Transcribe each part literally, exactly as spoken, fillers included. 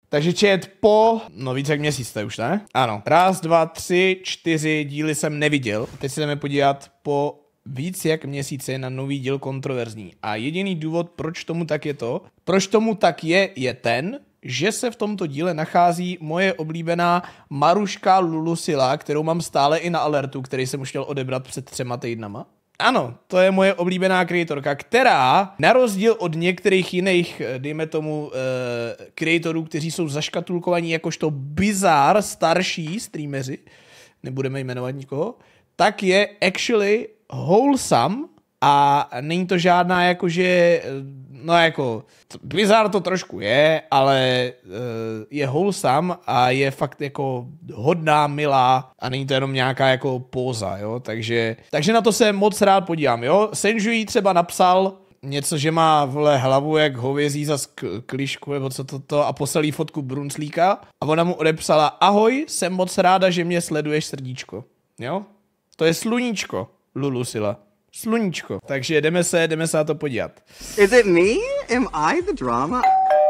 Takže chat po, no víc jak měsíc to už, ne? Ano. Raz, dva, tři, čtyři díly jsem neviděl. Teď se jdeme podívat po víc jak měsíce na nový díl Kontroverzní. A jediný důvod, proč tomu tak je to, proč tomu tak je, je ten, že se v tomto díle nachází moje oblíbená Maruška Lulusila, kterou mám stále i na alertu, který jsem už chtěl odebrat před třema týdnama. Ano, to je moje oblíbená kreatorka, která na rozdíl od některých jiných, dejme tomu, uh, kreatorů, kteří jsou zaškatulkovaní jakožto bizár starší streameři, nebudeme jmenovat nikoho, tak je actually wholesome a není to žádná jakože, no jako, bizár to trošku je, ale uh, je wholesome a je fakt jako hodná, milá a není to jenom nějaká jako póza, jo, takže, takže na to se moc rád podívám, jo. Senju třeba napsal něco, že má vle hlavu jak hovězí za klišku, nebo co to, to a poslal jí fotku Brunclíka a ona mu odepsala: ahoj, jsem moc ráda, že mě sleduješ, srdíčko, jo. To je sluníčko, Lulusila. Sluníčko. Takže jdeme se, jdeme se na to podívat. Is it me? Am I the drama?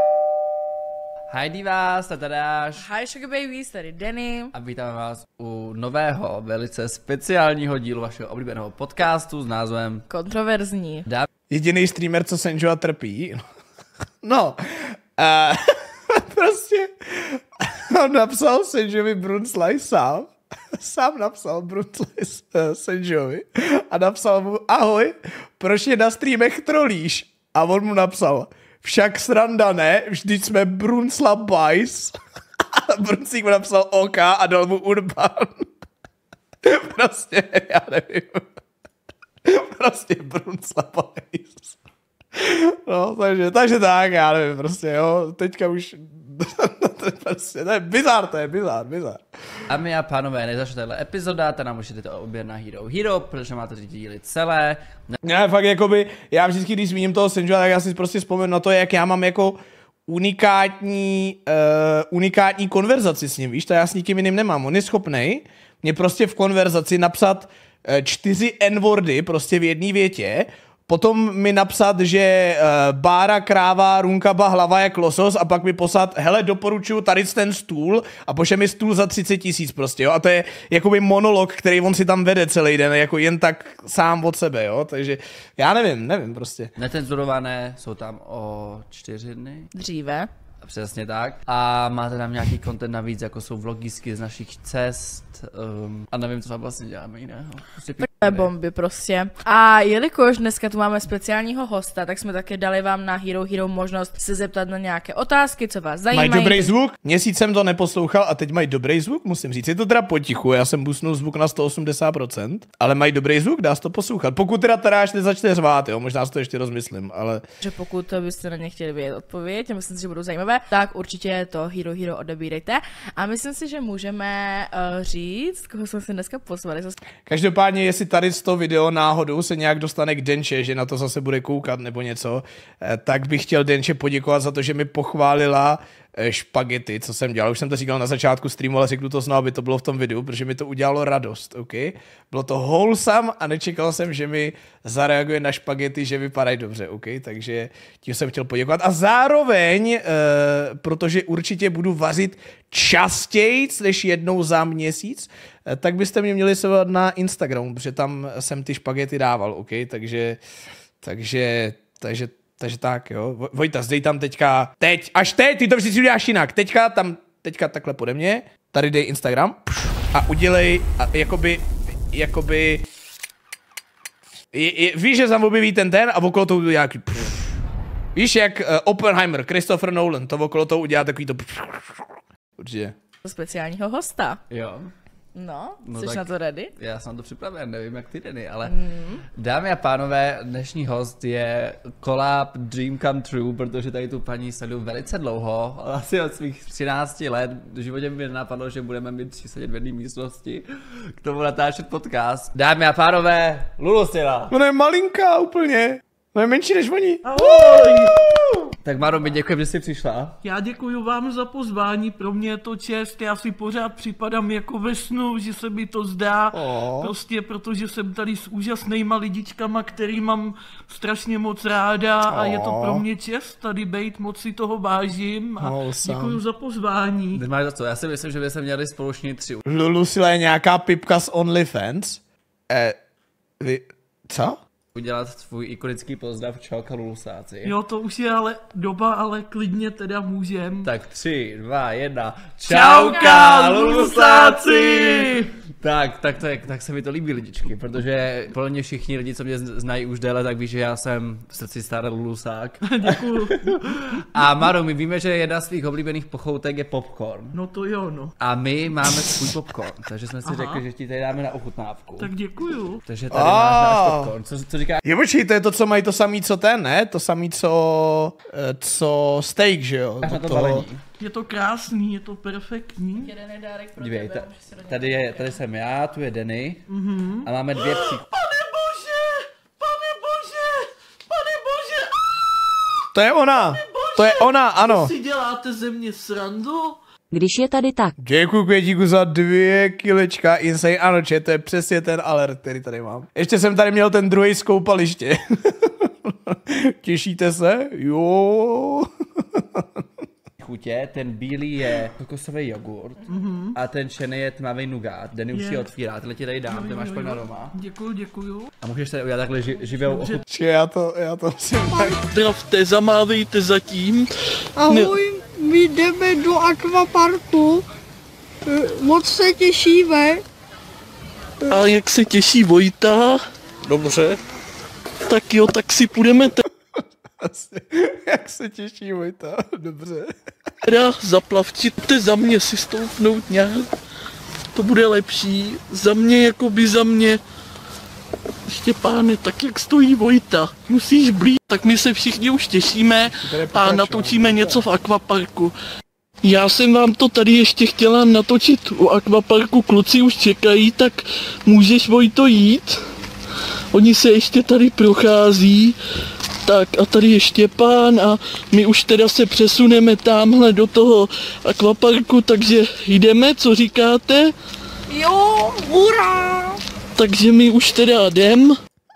Hi divás, tady Tadáš. Hi Sugar Babies, tady Danny. A vítáme vás u nového, velice speciálního dílu vašeho oblíbeného podcastu s názvem Kontroverzní. Dá... Jediný streamer, co Senjua trpí. No, uh, prostě on napsal Senjuovi Brunclaj sám. Sám napsal Brunclaj uh, Senjuovi a napsal mu: ahoj, proč je na streamech trolíš? A on mu napsal: však sranda ne, vždyť jsme Bruncla bajs. Brunclík mu napsal OK a dal mu Urban. Prostě, já nevím. Prostě Bruncla bajs. No, takže, takže tak, já nevím, prostě jo, teďka už, to je prostě, to je bizár, to je bizár, bizár. A my a pánové, než začne tato epizoda, tak nám můžete to obět na Hero Hero, protože máte ty díly celé. Ne, fakt jakoby, já vždycky, když zmíním toho Senjua, tak já si prostě vzpomenu na to, jak já mám jako unikátní, uh, unikátní konverzaci s ním, víš, to já s nikým jiným nemám, on je schopnej mě prostě v konverzaci napsat uh, čtyři n-wordy prostě v jedné větě, potom mi napsat, že uh, bára, kráva, runkaba, hlava jak losos a pak mi poslat: hele, doporučuju tady ten stůl a pošle mi stůl za třicet tisíc prostě, jo. A to je jakoby monolog, který on si tam vede celý den, jako jen tak sám od sebe, jo. Takže já nevím, nevím prostě. Necenzurované jsou tam o čtyři dny. Dříve. Přesně tak. A máte tam nějaký content navíc, jako jsou vlogisky z našich cest. Um, a nevím, co tam vlastně děláme jiného. Prostě Takové bomby prostě. A jelikož dneska tu máme speciálního hosta, tak jsme také dali vám na Hero Hero možnost se zeptat na nějaké otázky, co vás zajímají. Mají dobrý zvuk? Měsíc jsem to neposlouchal a teď mají dobrý zvuk, musím říct. Je to teda potichu, já jsem boostnul zvuk na sto osmdesát procent, ale mají dobrý zvuk, dá se to poslouchat. Pokud teda Tadáš nezačne řvát, jo, možná si to ještě rozmyslím, ale... Že pokud byste na ně chtěli vědět odpověď, a myslím si, že budou zajímavé, tak určitě to Hero Hero odebírejte. A myslím si, že můžeme uh, říct, koho jsme si dneska pozvali. Každopádně, jestli tady z toho video náhodou se nějak dostane k Denče, že na to zase bude koukat nebo něco, tak bych chtěl Denče poděkovat za to, že mi pochválila špagety, co jsem dělal. Už jsem to říkal na začátku streamu, ale řeknu to znovu, aby to bylo v tom videu, protože mi to udělalo radost, ok? Bylo to wholesome a nečekal jsem, že mi zareaguje na špagety, že vypadají dobře, ok? Takže tím jsem chtěl poděkovat. A zároveň, e, protože určitě budu vařit častěji než jednou za měsíc, e, tak byste mě měli sledovat na Instagramu, protože tam jsem ty špagety dával, ok? Takže, takže, takže Takže tak, jo. Vojta, zdej tam teďka, teď, až teď, ty to vždycky uděláš jinak. Teďka tam, teďka takhle pode mě, tady dej Instagram a udělej, a jakoby, jakoby, je, je, víš, že tam objeví ten ten a okolo toho udělá nějaký, víš, jak uh, Oppenheimer, Christopher Nolan, to okolo toho udělá takový to, určitě. Speciálního hosta. Jo. No, no jsi na to ready? Já jsem na to připraven, nevím jak ty Danny, ale mm. dámy a pánové, dnešní host je collab Dream Come True, protože tady tu paní sleduju velice dlouho, asi od svých třinácti let. V životě mi napadlo, že budeme mít tři sedět v jedné místnosti k tomu natáčet podcast. Dámy a pánové, Lulusila. Ona je malinká úplně, ona je menší než oni. Ahoj. Tak Máro, my děkujeme, že jsi přišla. Já děkuji vám za pozvání, pro mě je to čest, já si pořád připadám jako ve snu, že se mi to zdá, Oh. prostě protože jsem tady s úžasnýma lidičkama, který mám strašně moc ráda a je to pro mě čest tady bejt, moc si toho vážím a Oh, Sam. děkuji za pozvání. Nemáš za co, já si myslím, že by se měli společně tři. Lulusila je nějaká pipka z OnlyFans? Eh, vy, co? Udělat svůj ikonický pozdrav čauka Lulusáci. Jo, to už je ale doba, ale klidně teda můžem. Tak tři, dva, jedna. Čauka, Lulusáci! Tak, tak, tak, tak se mi to líbí, lidičky, protože podle mě všichni lidi, co mě znají už déle, tak ví, že já jsem v srdci starý Lulusák. Děkuju. A Maro, my víme, že jedna z svých oblíbených pochoutek je popcorn. No to jo, no. A my máme svůj popcorn, takže jsme si Aha. řekli, že ti tady dáme na ochutnávku. Tak děkuju. Takže tady máš náš Ah. popcorn. Co, co říká? Je počkej, to je to, co mají to samý, co ten, ne? To samý, co, eh, co steak, že jo? Na Do to toho- balení. Je to krásný, je to perfektní. Jeden je dárek pro Dívej, tebe, ta, můžeš si do něj tady, je, tady jsem já, tu je Denny Mhm. a máme dvě pří... Pane bože! Pane bože! Pane bože! To je ona! To je ona, ano! Si děláte ze mě srandu? Když je tady tak. Děkuji Květíku za dvě kilečka insane. Ano, če, to je přesně ten alert, který tady mám. Ještě jsem tady měl ten druhý z koupaliště. Těšíte se? Jo. chutě, ten bílý je kokosový jogurt mm-hmm. a ten černý je tmavý nugát. Denny už Je. si otvírá, tyhle ti tady dám, ty máš pak na doma. Děkuju, děkuju. A můžeš tady udělat takhle ži- živou ochutnávku. Če, já to, já to musím tak. Zdravte, zamávejte zatím. Ahoj, my jdeme do akvaparku. Eh, Moc se těšíme. A jak se těší Vojta? Dobře. Tak jo, tak si půjdeme Asi, jak se těší Vojta, dobře. teda zaplavčit. Te za mě si stoupnout nějak. To bude lepší. Za mě, jako by za mě. Štěpáne, tak jak stojí Vojta, musíš blít, tak my se všichni už těšíme a natočíme něco v akvaparku. Já jsem vám to tady ještě chtěla natočit u akvaparku, kluci už čekají, tak můžeš Vojto jít? Oni se ještě tady prochází, tak a tady je Štěpán a my už teda se přesuneme tamhle do toho akvaparku, takže jdeme, co říkáte? Jo, hurá! Takže my už teda jdem.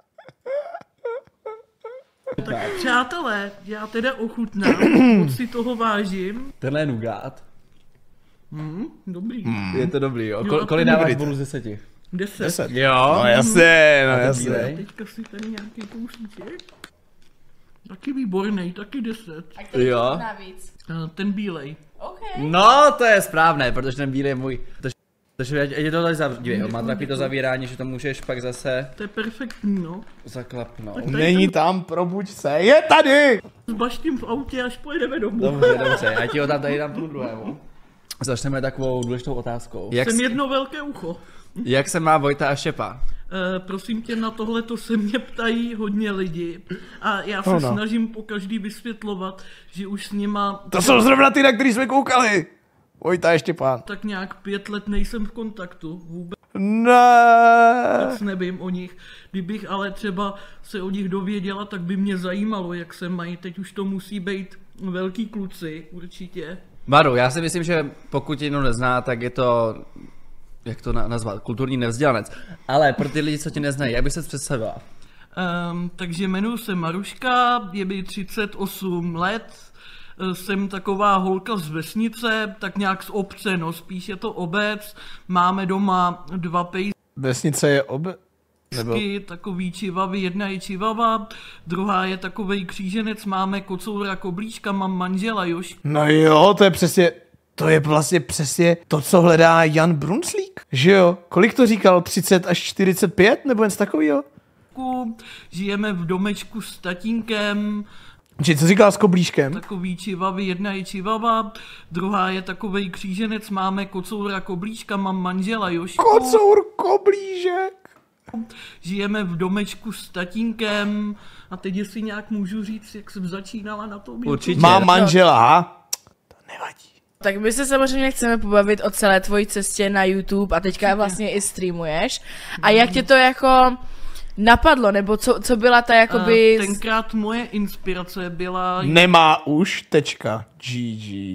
Přátelé, já teda ochutnám, moc si toho vážím. Tenhle je nugát. Hmm, dobrý. Je to dobrý, jo. Jo, Kol- a kolik ten dáváš dobrý. bonus z deseti? Deset. Deset. Jo. No jasně, no ten jasně. bílej? Teďka si tady nějaký kousíček. Taky výborný, taky deset. A který Jo. chutná víc? A ten bílej. OK. No, to je správné, protože ten bílý je můj. Takže, takže ať- ať je to tady zavřít, jo. Má takový to zavírání, že to můžeš pak zase To je perfektní, no. zaklapnout. Není tam, probuď se, je tady! S baštím v autě, až pojedeme domů. Dobře, dobře, já ti ho tam tady dám tomu druhému. Začneme takovou důležitou otázkou. Jak, Jsem s- jedno velké ucho. jak se má Vojta a Štěpán? E, prosím tě, na tohle to se mě ptají hodně lidi. A já se Oh, no. snažím po každý vysvětlovat, že už s nima To jsou zrovna ty, na který jsme koukali. Vojta ještě pán. tak nějak pět let nejsem v kontaktu. Vůbec Ne. nevím o nich. Kdybych ale třeba se o nich dověděla, tak by mě zajímalo, jak se mají. Teď už to musí být velký kluci, určitě. Maru, já si myslím, že pokud tě někdo nezná, tak je to, jak to na- nazvat, kulturní nevzdělanec. Ale pro ty lidi, co tě neznají, jak by se představila? Um, takže jmenuji se Maruška, je mi třicet osm let, eh, jsem taková holka z vesnice, tak nějak z obce, no spíš je to obec, máme doma dva Vesnice je obe... Nebo... pejsky, takový čivavy, jedna je čivava, druhá je takovej kříženec, máme kocoura koblíčka, mám manžela Jošku. No jo, to je přesně... To je vlastně přesně to, co hledá Jan Brunslík, že jo? Kolik to říkal? třicet až čtyřicet pět nebo něco takového? Žijeme v domečku s tatínkem, Či co říkal s koblížkem? takový čivavy, jedna je čivava, druhá je takovej kříženec, máme kocoura koblíčka, mám manžela Jošku. Kocour koblížek. Žijeme v domečku s tatínkem a teď jestli nějak můžu říct, jak jsem začínala na tom. Určitě. Má manžela. To nevadí. Tak my se samozřejmě chceme pobavit o celé tvojí cestě na YouTube a teďka vlastně i streamuješ. A jak tě to jako napadlo, nebo co, co byla ta jakoby... Uh, tenkrát moje inspirace byla... Nemá už, tečka. G G.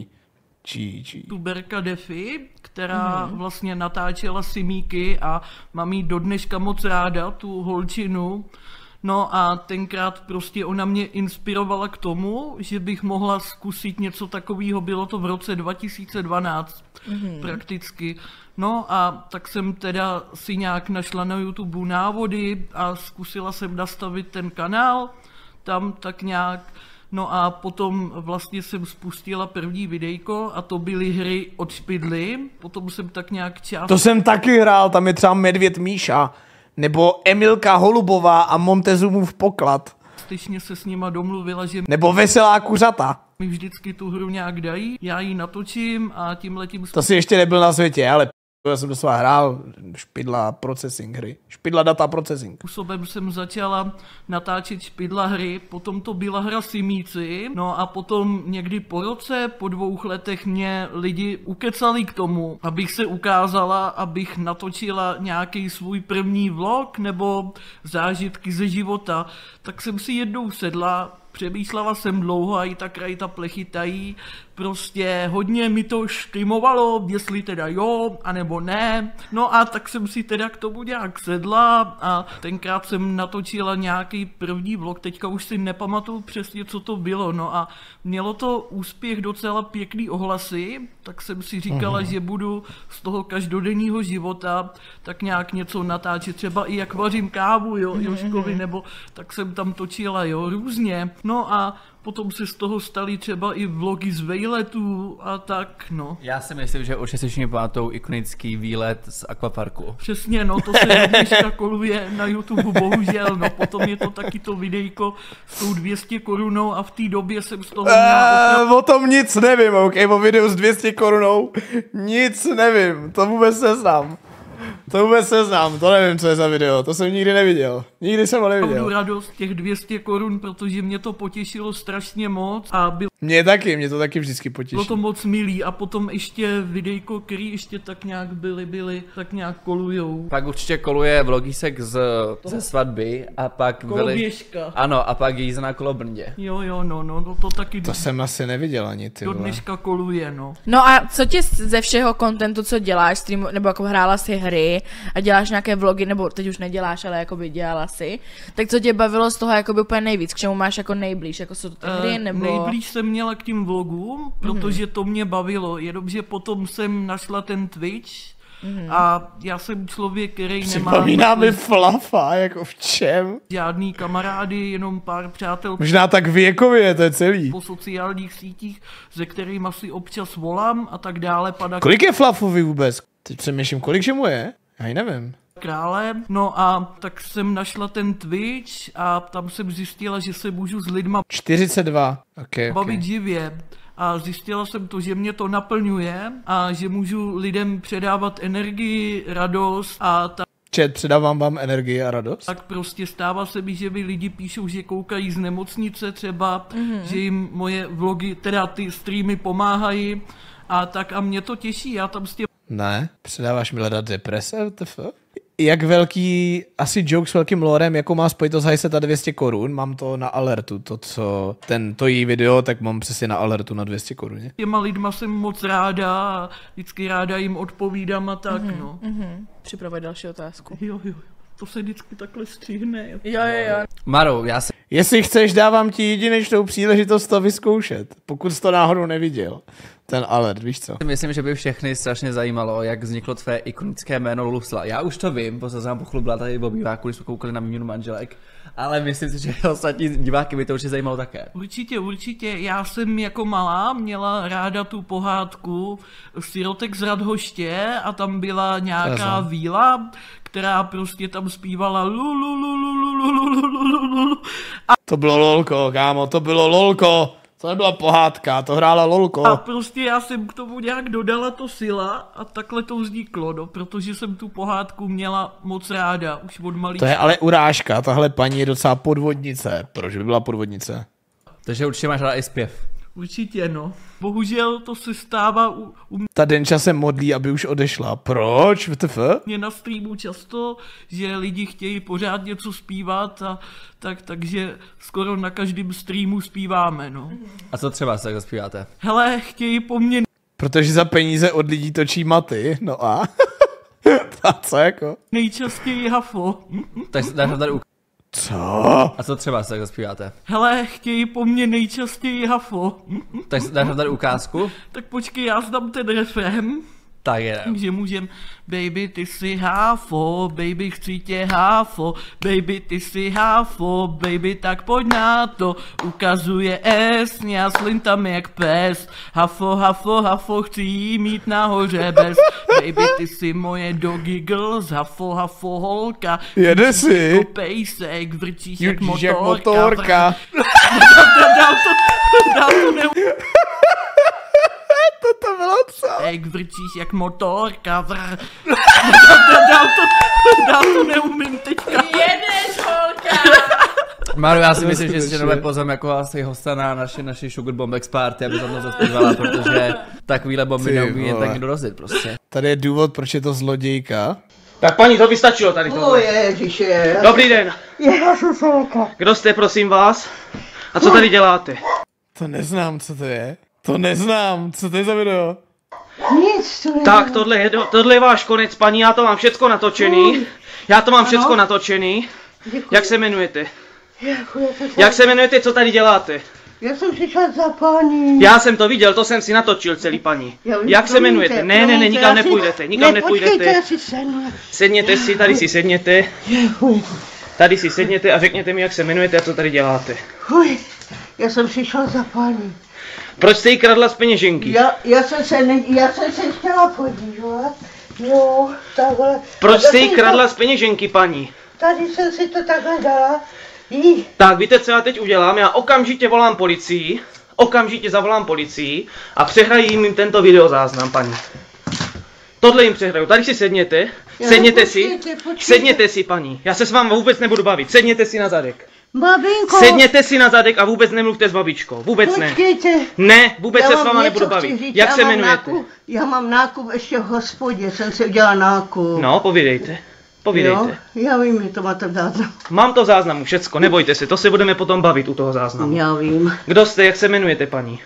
G G. Youtuberka Defi, která mm. vlastně natáčela simíky a mám jí do dneška moc ráda, tu holčinu. No a tenkrát prostě ona mě inspirovala k tomu, že bych mohla zkusit něco takového, bylo to v roce dva tisíce dvanáct mm. prakticky. No a tak jsem teda si nějak našla na YouTube návody a zkusila jsem nastavit ten kanál, tam tak nějak. No a potom vlastně jsem spustila první videjko a to byly hry od Špidly, potom jsem tak nějak část... To jsem taky hrál, tam je třeba Medvěd Míša, nebo Emilka Holubová a Montezumův poklad. Stejně se s nima domluvila, že nebo Veselá kuřata. mi vždycky tu hru nějak dají, já ji natočím a tímhletím... To si ještě nebyl na světě, ale já jsem doslova hrál Špidla processing hry. Špidla data processing. Způsobem jsem začala natáčet Špidla hry, potom to byla hra Simíci, no a potom někdy po roce, po dvou letech mě lidi ukecali k tomu, abych se ukázala, abych natočila nějaký svůj první vlog nebo zážitky ze života. Tak jsem si jednou sedla, přemýšlela jsem dlouho a i ta krajita plechy tají. Prostě hodně mi to štimovalo, jestli teda jo, anebo ne. No a tak jsem si teda k tomu nějak sedla a tenkrát jsem natočila nějaký první vlog, teďka už si nepamatuju přesně, co to bylo. No a mělo to úspěch, docela pěkný ohlasy, tak jsem si říkala, uh-huh. že budu z toho každodenního života tak nějak něco natáčet, třeba i jak vařím kávu, jo, Jožkovi, nebo tak jsem tam točila, jo, různě. No a potom se z toho staly třeba i vlogy z vejletů a tak, no. Já si myslím, že už si všichni pamatou ikonický výlet z akvaparku. Přesně, no, to se do dneška koluje na YouTube, bohužel, no, potom je to taky to videjko s tou dvě stě korunou a v té době jsem z toho měla opravdu... O tom nic nevím, ok, o videu s dvě stě korunou nic nevím, to vůbec neznám. To vůbec neznám, to nevím, co je za video, to jsem nikdy neviděl, nikdy jsem ho neviděl. Mám radost těch dvě stě korun, protože mě to potěšilo strašně moc a bylo... Mě taky, mě to taky vždycky potěší. Bylo to moc milý a potom ještě videjko, který ještě tak nějak byly, byly, tak nějak kolujou. Pak určitě koluje vlogísek z, ze svatby a pak byly... Koloběžka. Ano, a pak jízda na Kolobrndě. Jo, jo, no, no, no, to taky... To jsem asi neviděl ani, ty do vole. dneška koluje, no. No a co tě ze všeho kontentu, co děláš, stream, nebo jako hrála si hry a děláš nějaké vlogy, nebo teď už neděláš, ale jakoby dělala si, tak co tě bavilo z toho jakoby úplně nejvíc, k čemu máš jako nejblíž, jako jsou to ty hry, nebo... Uh, nejblíž jsem měla k tím vlogům, protože mm-hmm. to mě bavilo, jenomže potom jsem našla ten Twitch mm-hmm. a já jsem člověk, který nemá... Připomíná mi Flafa, jako v čem? Žádný kamarády, jenom pár přátel. Možná tak věkově, to je celý. Po sociálních sítích, ze kterými si občas volám a tak dále. Pada... Kolik je Flafovi vůbec? Teď přemýšlím, kolik že mu je? Já ji nevím. Krále, no a tak jsem našla ten Twitch a tam jsem zjistila, že se můžu s lidma čtyřicet dva, okay, bavit okay. živě. A zjistila jsem to, že mě to naplňuje a že můžu lidem předávat energii, radost a ta... Čet, předávám vám energii a radost? Tak prostě stává se mi, že mi lidi píšou, že koukají z nemocnice třeba, mm-hmm. že jim moje vlogy, teda ty streamy pomáhají a tak a mě to těší, já tam s těm... Ne, předáváš mi hledat deprese, T F? Jak velký, asi joke s velkým lorem, jako má spojitost hajseta dvě stě korun, mám to na alertu, to co, ten, to jí video, tak mám přesně na alertu na dvě stě korun. Těma lidma jsem moc ráda a vždycky ráda jim odpovídám a tak, mm-hmm, no. Mm-hmm. Připravit další otázku. Jo, jo, to se vždycky takhle střihne. Jo, jo, jo. Maro, já se... Jestli chceš, dávám ti jedinečnou příležitost to vyzkoušet, pokud jsi to náhodou neviděl. Ten alert, víš co? Myslím, že by všechny strašně zajímalo, jak vzniklo tvé ikonické jméno Lulusla. Já už to vím, protože jsem pochlubila tady v obýváku, když jsme koukali na výměnu manželek, ale myslím si, že ostatní diváky by to určitě zajímalo také. Určitě, určitě. Já jsem jako malá měla ráda tu pohádku Sirotek z Radhoště a tam byla nějaká víla, která prostě tam zpívala lu lu lu lu lu lu lu lu lu lu. A to bylo lolko, kámo, to bylo lolko. To nebyla pohádka, to hrála lolko. A prostě já jsem k tomu nějak dodala to sila a takhle to vzniklo, no, protože jsem tu pohádku měla moc ráda, už od malý. To je ale urážka, tahle paní je docela podvodnice. Proč by byla podvodnice? Takže určitě máš ráda i zpěv. Určitě, no. Bohužel to se stává u, u Ta Denča se modlí, aby už odešla. Proč? V T F? mě na streamu často, že lidi chtějí pořád něco zpívat a tak, takže skoro na každém streamu zpíváme, no. A co třeba se zaspíváte? Hele, chtějí po mně Protože za peníze od lidí točí maty, no a? A co jako? nejčastěji hafo. Tak dáš nám tady uk... Co? A co třeba se zaspíváte? Hele, chtějí po mně nejčastěji hafo. Tak dáš nám tady ukázku? Tak počkej, já znám ten refrém. Tak je. Takže můžem, baby ty jsi háfo, baby chci tě háfo, baby ty jsi háfo, baby tak pojď na to, ukazuje S, já slintam jak pes, hafo, hafo, hafo, chci jí mít nahoře bez, baby ty jsi moje doggy girls, hafo, hafo, holka, Jede si. jako pejsek, vrčíš jak Jučíš jak motorka, motorka. dál to, dál to ne... To to bylo co? Jak vrčíš jak motorka, vr... dál, to, dál to neumím teďka. Jedeš, holka! Máru, já si myslím, že skutečně. si nové pozvem jako asi hosta na naši, naši Sugar Bombex Party, aby tam to zaspívala, protože takovýhle bomby Ty neumí jen vole. tak dorazit prostě. Tady je důvod, proč je to zlodějka. Tak paní, to by stačilo tady tohle. Ježiše. Dobrý den. Já jsem selka. Kdo jste, prosím vás? A co tady děláte? To neznám, co to je. To neznám, co to je za video? Nic tu Tak, tohle je, tohle je váš konec, paní, já to mám všecko natočený. Já to mám všecko natočený. Jak se jmenujete? Jak se jmenujete, co tady děláte? Já jsem přišla za paní. Já jsem to viděl, to jsem si natočil celý, paní. Já vím, Jak se promiňte, jmenujete? Ne, ne, ne, promiňte, nikam já si- nepůjdete, nikam ne, počkejte, nepůjdete. já si sednu. Sedněte si, tady si sedněte. Fuj, Tady si sedněte a řekněte mi, jak se jmenujete a co tady děláte. fuj, já jsem přišla za paní. Proč jste jí kradla z peněženky? Já, já jsem se, ne, já jsem se chtěla podívat. Jo, takhle. Proč A jste jí jsem kradla z peněženky, paní? to- Tady jsem si to takhle dala. Jí, Tak víte, co já teď udělám? Já okamžitě volám policii, okamžitě zavolám policii a přehrají jim tento videozáznam, paní. Tohle jim přehraju. Tady si sedněte, Já, sedněte si, počkejte, počkejte. sedněte si, paní. Já se s vámi vůbec nebudu bavit, sedněte si na zadek. babinko. Sedněte si na zadek a vůbec nemluvte s babičkou, vůbec ne. Počkejte. Ne, vůbec Já se s vám váma něco nebudu chci bavit. říct, Jak já se mám jmenujete? Nákup, já mám nákup ještě v hospodě, jsem si udělala nákup. No, povídejte, povídejte. Jo, já vím, že to máte v záznamu. Mám to v záznamu, všecko, nebojte se, to se budeme potom bavit u toho záznamu. Já vím. Kdo jste, jak se jmenujete, paní?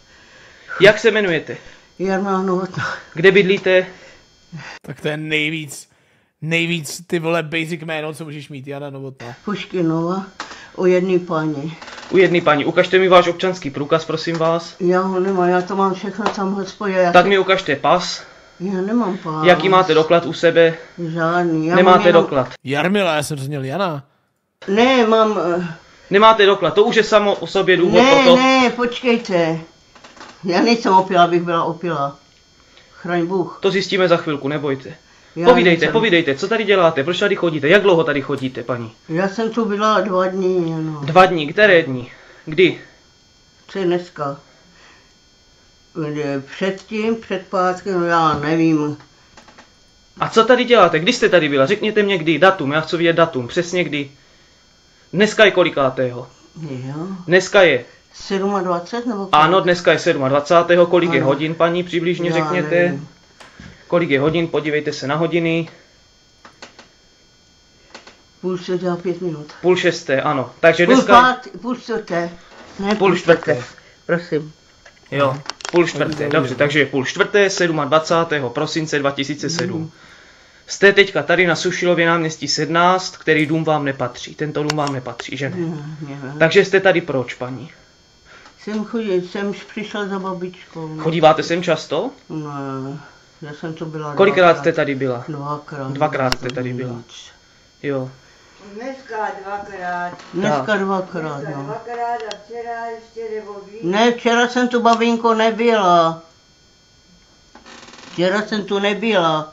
Jak se jmenujete? Jarmila Novotná. Kde bydlíte? Tak to je nejvíc, nejvíc ty vole basic jméno, co můžeš mít, Jana Novotná. Puškinova. O jedné paní. U jedné paní. Ukažte mi váš občanský průkaz, prosím vás. Já ho nemám, já to mám všechno tam v hospodě. Já, Tak mi ukažte pas. já nemám pás. Jaký máte doklad u sebe? Žádný. Já mám Nemáte jenom... doklad. Jarmila, já jsem rozuměl Jana. Ne, mám... eh, Nemáte doklad, to už je samo o sobě důvod Ne, pro to. ne, počkejte. Já nejsem opila, abych byla opila. Chraň Bůh. To zjistíme za chvilku, nebojte. Já Povídejte, nejsem. povídejte, co tady děláte, proč tady chodíte, jak dlouho tady chodíte, paní? Já jsem tu byla dva dní jenom. Dva dní, které dní? Kdy? Co je dneska? Eh, Předtím, před pátkem, já nevím. A co tady děláte, kdy jste tady byla, řekněte mě kdy, datum, já chci vidět datum, přesně kdy. Dneska je kolikátého? Jo. Dneska je. dvacet sedm nebo kolik? Ano, dneska je dvacátého sedmého Kolik je Ano. hodin, paní, přibližně Já řekněte? nevím. Kolik je hodin, podívejte se na hodiny. Půl čtvrté a pět minut. Půl šesté, ano. Takže Půl dneska... pát, půl čtvrté. Ne, Půl čtvrté. Prosím. Jo, půl čtvrté, dobře, takže je půl čtvrté, dvacátého sedmého prosince dva tisíce sedm. Jste teďka tady na Sušilově náměstí sedmnáct, který dům vám nepatří. Tento dům vám nepatří, že ne? Ne. Takže jste tady proč, paní? Jsem chodil, jsem přišla za babičkou. Chodíváte sem často? Ne, já jsem to byla Kolikrát dvakrát. jste tady byla? Dvakrát. Dvakrát jste tady byla. Nic. Jo. Dneska dvakrát, Dneska dvakrát, no. dvakrát a včera ještě nebo víc. Ne, včera jsem tu babinko nebyla. Včera jsem tu nebyla.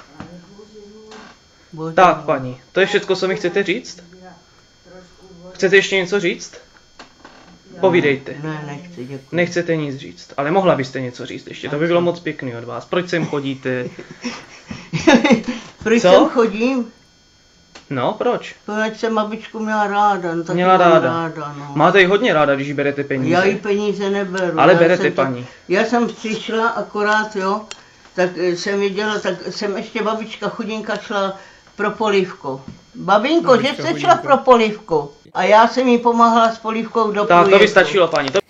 Bože. Tak, paní, to je všechno, co mi chcete říct? Chcete ještě něco říct? Povídejte. Ne, nechci, děkuji. Nechcete nic říct, ale mohla byste něco říct ještě, to by bylo moc pěkný od vás. Proč sem chodíte? Proč Co? sem chodím? No, proč? Proč jsem babičku měla ráda, no tak Měla ji mám ráda. ráda no. Máte ji hodně ráda, když jí berete peníze. Já jí peníze neberu. Ale já berete, jsem to- paní. Já jsem přišla akorát, jo, tak eh, jsem viděla, tak jsem ještě babička chudinka šla pro polívku. Babinko, Babička že jste chudinka. šla pro polívku? A já jsem jí pomáhala s polívkou do Tak to by průjezdu. stačilo, paní. To...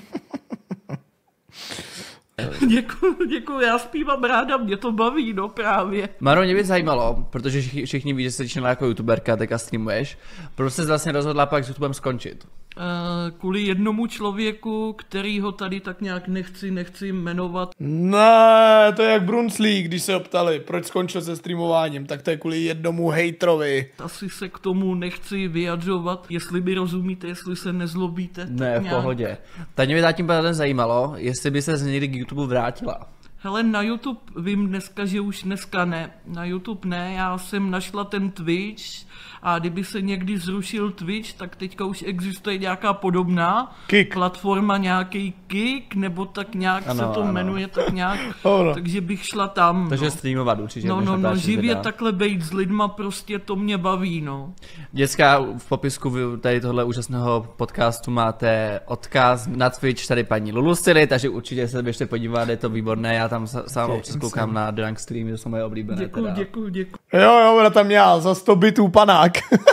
Děkuju, děkuju, já zpívám ráda, mě to baví, no právě. Maro, mě by zajímalo, protože všichni, všichni ví, že jsi začínala jako youtuberka, teďka streamuješ. Proč jsi vlastně rozhodla pak s YouTubem skončit? Uh, kvůli jednomu člověku, který ho tady tak nějak nechci, nechci jmenovat. Ne, to je jak Brunslík, když se optali, proč skončil se streamováním, tak to je kvůli jednomu hejtrovi. Asi se k tomu nechci vyjadřovat, jestli mi rozumíte, jestli se nezlobíte. tak Ne, v nějak. pohodě. Tak mě by tím pádem zajímalo, jestli by se někdy k YouTube vrátila. Hele, na YouTube vím dneska, že už dneska ne. Na YouTube ne, já jsem našla ten Twitch a kdyby se někdy zrušil Twitch, tak teďka už existuje nějaká podobná Kick. platforma, nějaký Kick, nebo tak nějak Ano, se to ano. jmenuje, tak nějak, Ano. takže bych šla tam. Takže no. streamovat určitě. No, budeš no, no, natáčet živě videa. takhle bejt s lidma, prostě to mě baví, no. Děcka, v popisku vy tady tohle úžasného podcastu máte odkaz na Twitch tady paní Lulucily, takže určitě se běžte podívat, je to výborné, já tam sa- sám občas koukám na Drunk Stream, to jsou moje oblíbené Děkuju, teda. děkuju, děkuju. Jo, jo, ona tam měla za sto bitů panák.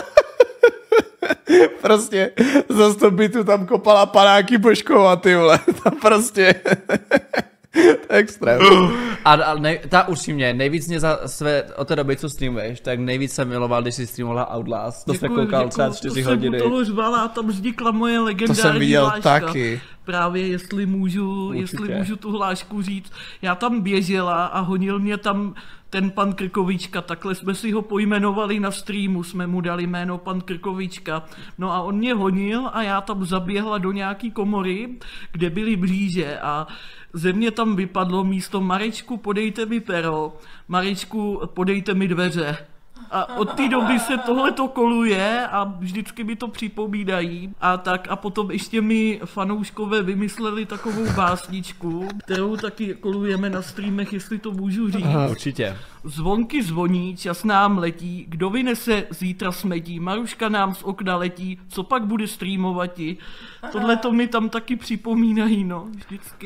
Prostě za sto bitů tam kopala panáky Božkova, ty vole. Tam prostě... Extrém. A, a nej, ta upřímně, nejvíc mě za své, od té doby, co streamuješ, tak nejvíc jsem miloval, když jsi streamovala Outlast. To jsem koukal třeba čtyři to hodiny. jsem u toho řvala a tam vznikla moje To legendární jsem viděl hláška. taky. Právě jestli můžu, Určitě. jestli můžu tu hlášku říct. Já tam běžela a honil mě tam ten pan Krkovička, takhle jsme si ho pojmenovali na streamu, jsme mu dali jméno pan Krkovička. No a on mě honil a já tam zaběhla do nějaký komory, kde byly blíže a ze mě tam vypadlo místo Marečku, podejte mi pero, Marečku, podejte mi dveře. A od té doby se tohleto koluje a vždycky mi to připomínají. A tak a potom ještě mi fanouškové vymysleli takovou básničku, kterou taky kolujeme na streamech, jestli to můžu říct. Aha, určitě. Zvonky zvoní, čas nám letí, kdo vynese zítra smetí, Maruška nám z okna letí, co pak bude streamovati. Tohle to mi tam taky připomínají, no, vždycky.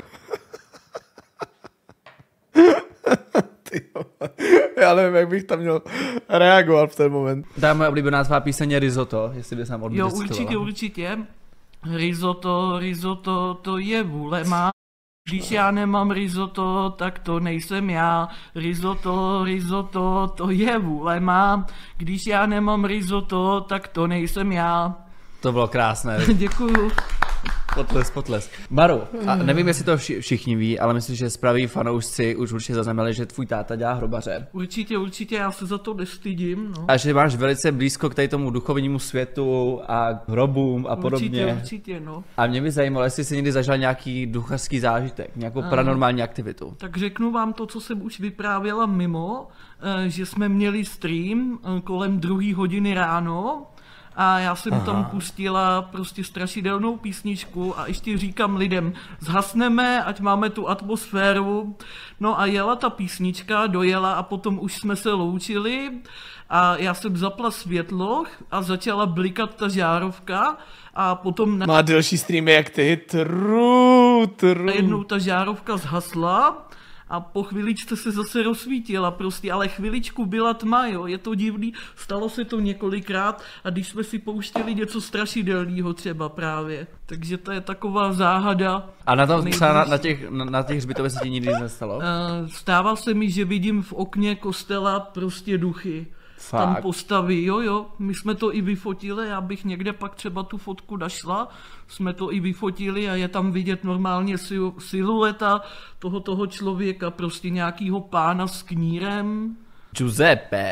Ty vole. Já nevím, jak bych tam měl reagovat v ten moment. Ta moje oblíbená tvá píseň je Risotto, jestli bys nám Jo, odlistovala. určitě, určitě. Risotto, risotto, to je vůle má. Když já nemám risotto, tak to nejsem já. Risotto, risotto, to je vůle má. Když já nemám risotto, tak to nejsem já. To bylo krásné. Děkuju. Potles, potles. Maru, a nevím, jestli to vši- všichni ví, ale myslím, že spraví fanoušci už určitě zaznamenali, že tvůj táta dělá hrobaře. Určitě, určitě, já se za to nestydím, no. A že máš velice blízko k tady tomu duchovnímu světu a hrobům a podobně. Určitě, určitě, no. A mě by zajímalo, jestli jsi někdy zažil nějaký duchařský zážitek, nějakou paranormální aktivitu. Tak řeknu vám to, co jsem už vyprávěla mimo, eh, že jsme měli stream eh, kolem druhé hodiny ráno a já jsem Aha. tam pustila prostě strašidelnou písničku a ještě říkám lidem, zhasneme, ať máme tu atmosféru. No a jela ta písnička, dojela a potom už jsme se loučili a já jsem zapla světlo a začala blikat ta žárovka a potom na... Má delší streamy jak ty. Tru, tru. Najednou ta žárovka zhasla a po chviličce se zase rozsvítila prostě, ale chviličku byla tma, jo, je to divný, stalo se to několikrát a když jsme si pouštěli něco strašidelného třeba právě, takže to je taková záhada. A na, tom, Nejvíc. třeba na, na těch, na, na těch hřbitovech se ti nikdy nic nestalo? Uh, stává se mi, že vidím v okně kostela prostě duchy. Fakt? Tam postaví, jo jo, my jsme to i vyfotili, já bych někde pak třeba tu fotku našla, jsme to i vyfotili a je tam vidět normálně sil, silueta toho toho člověka, prostě nějakýho pána s knírem. Giuseppe.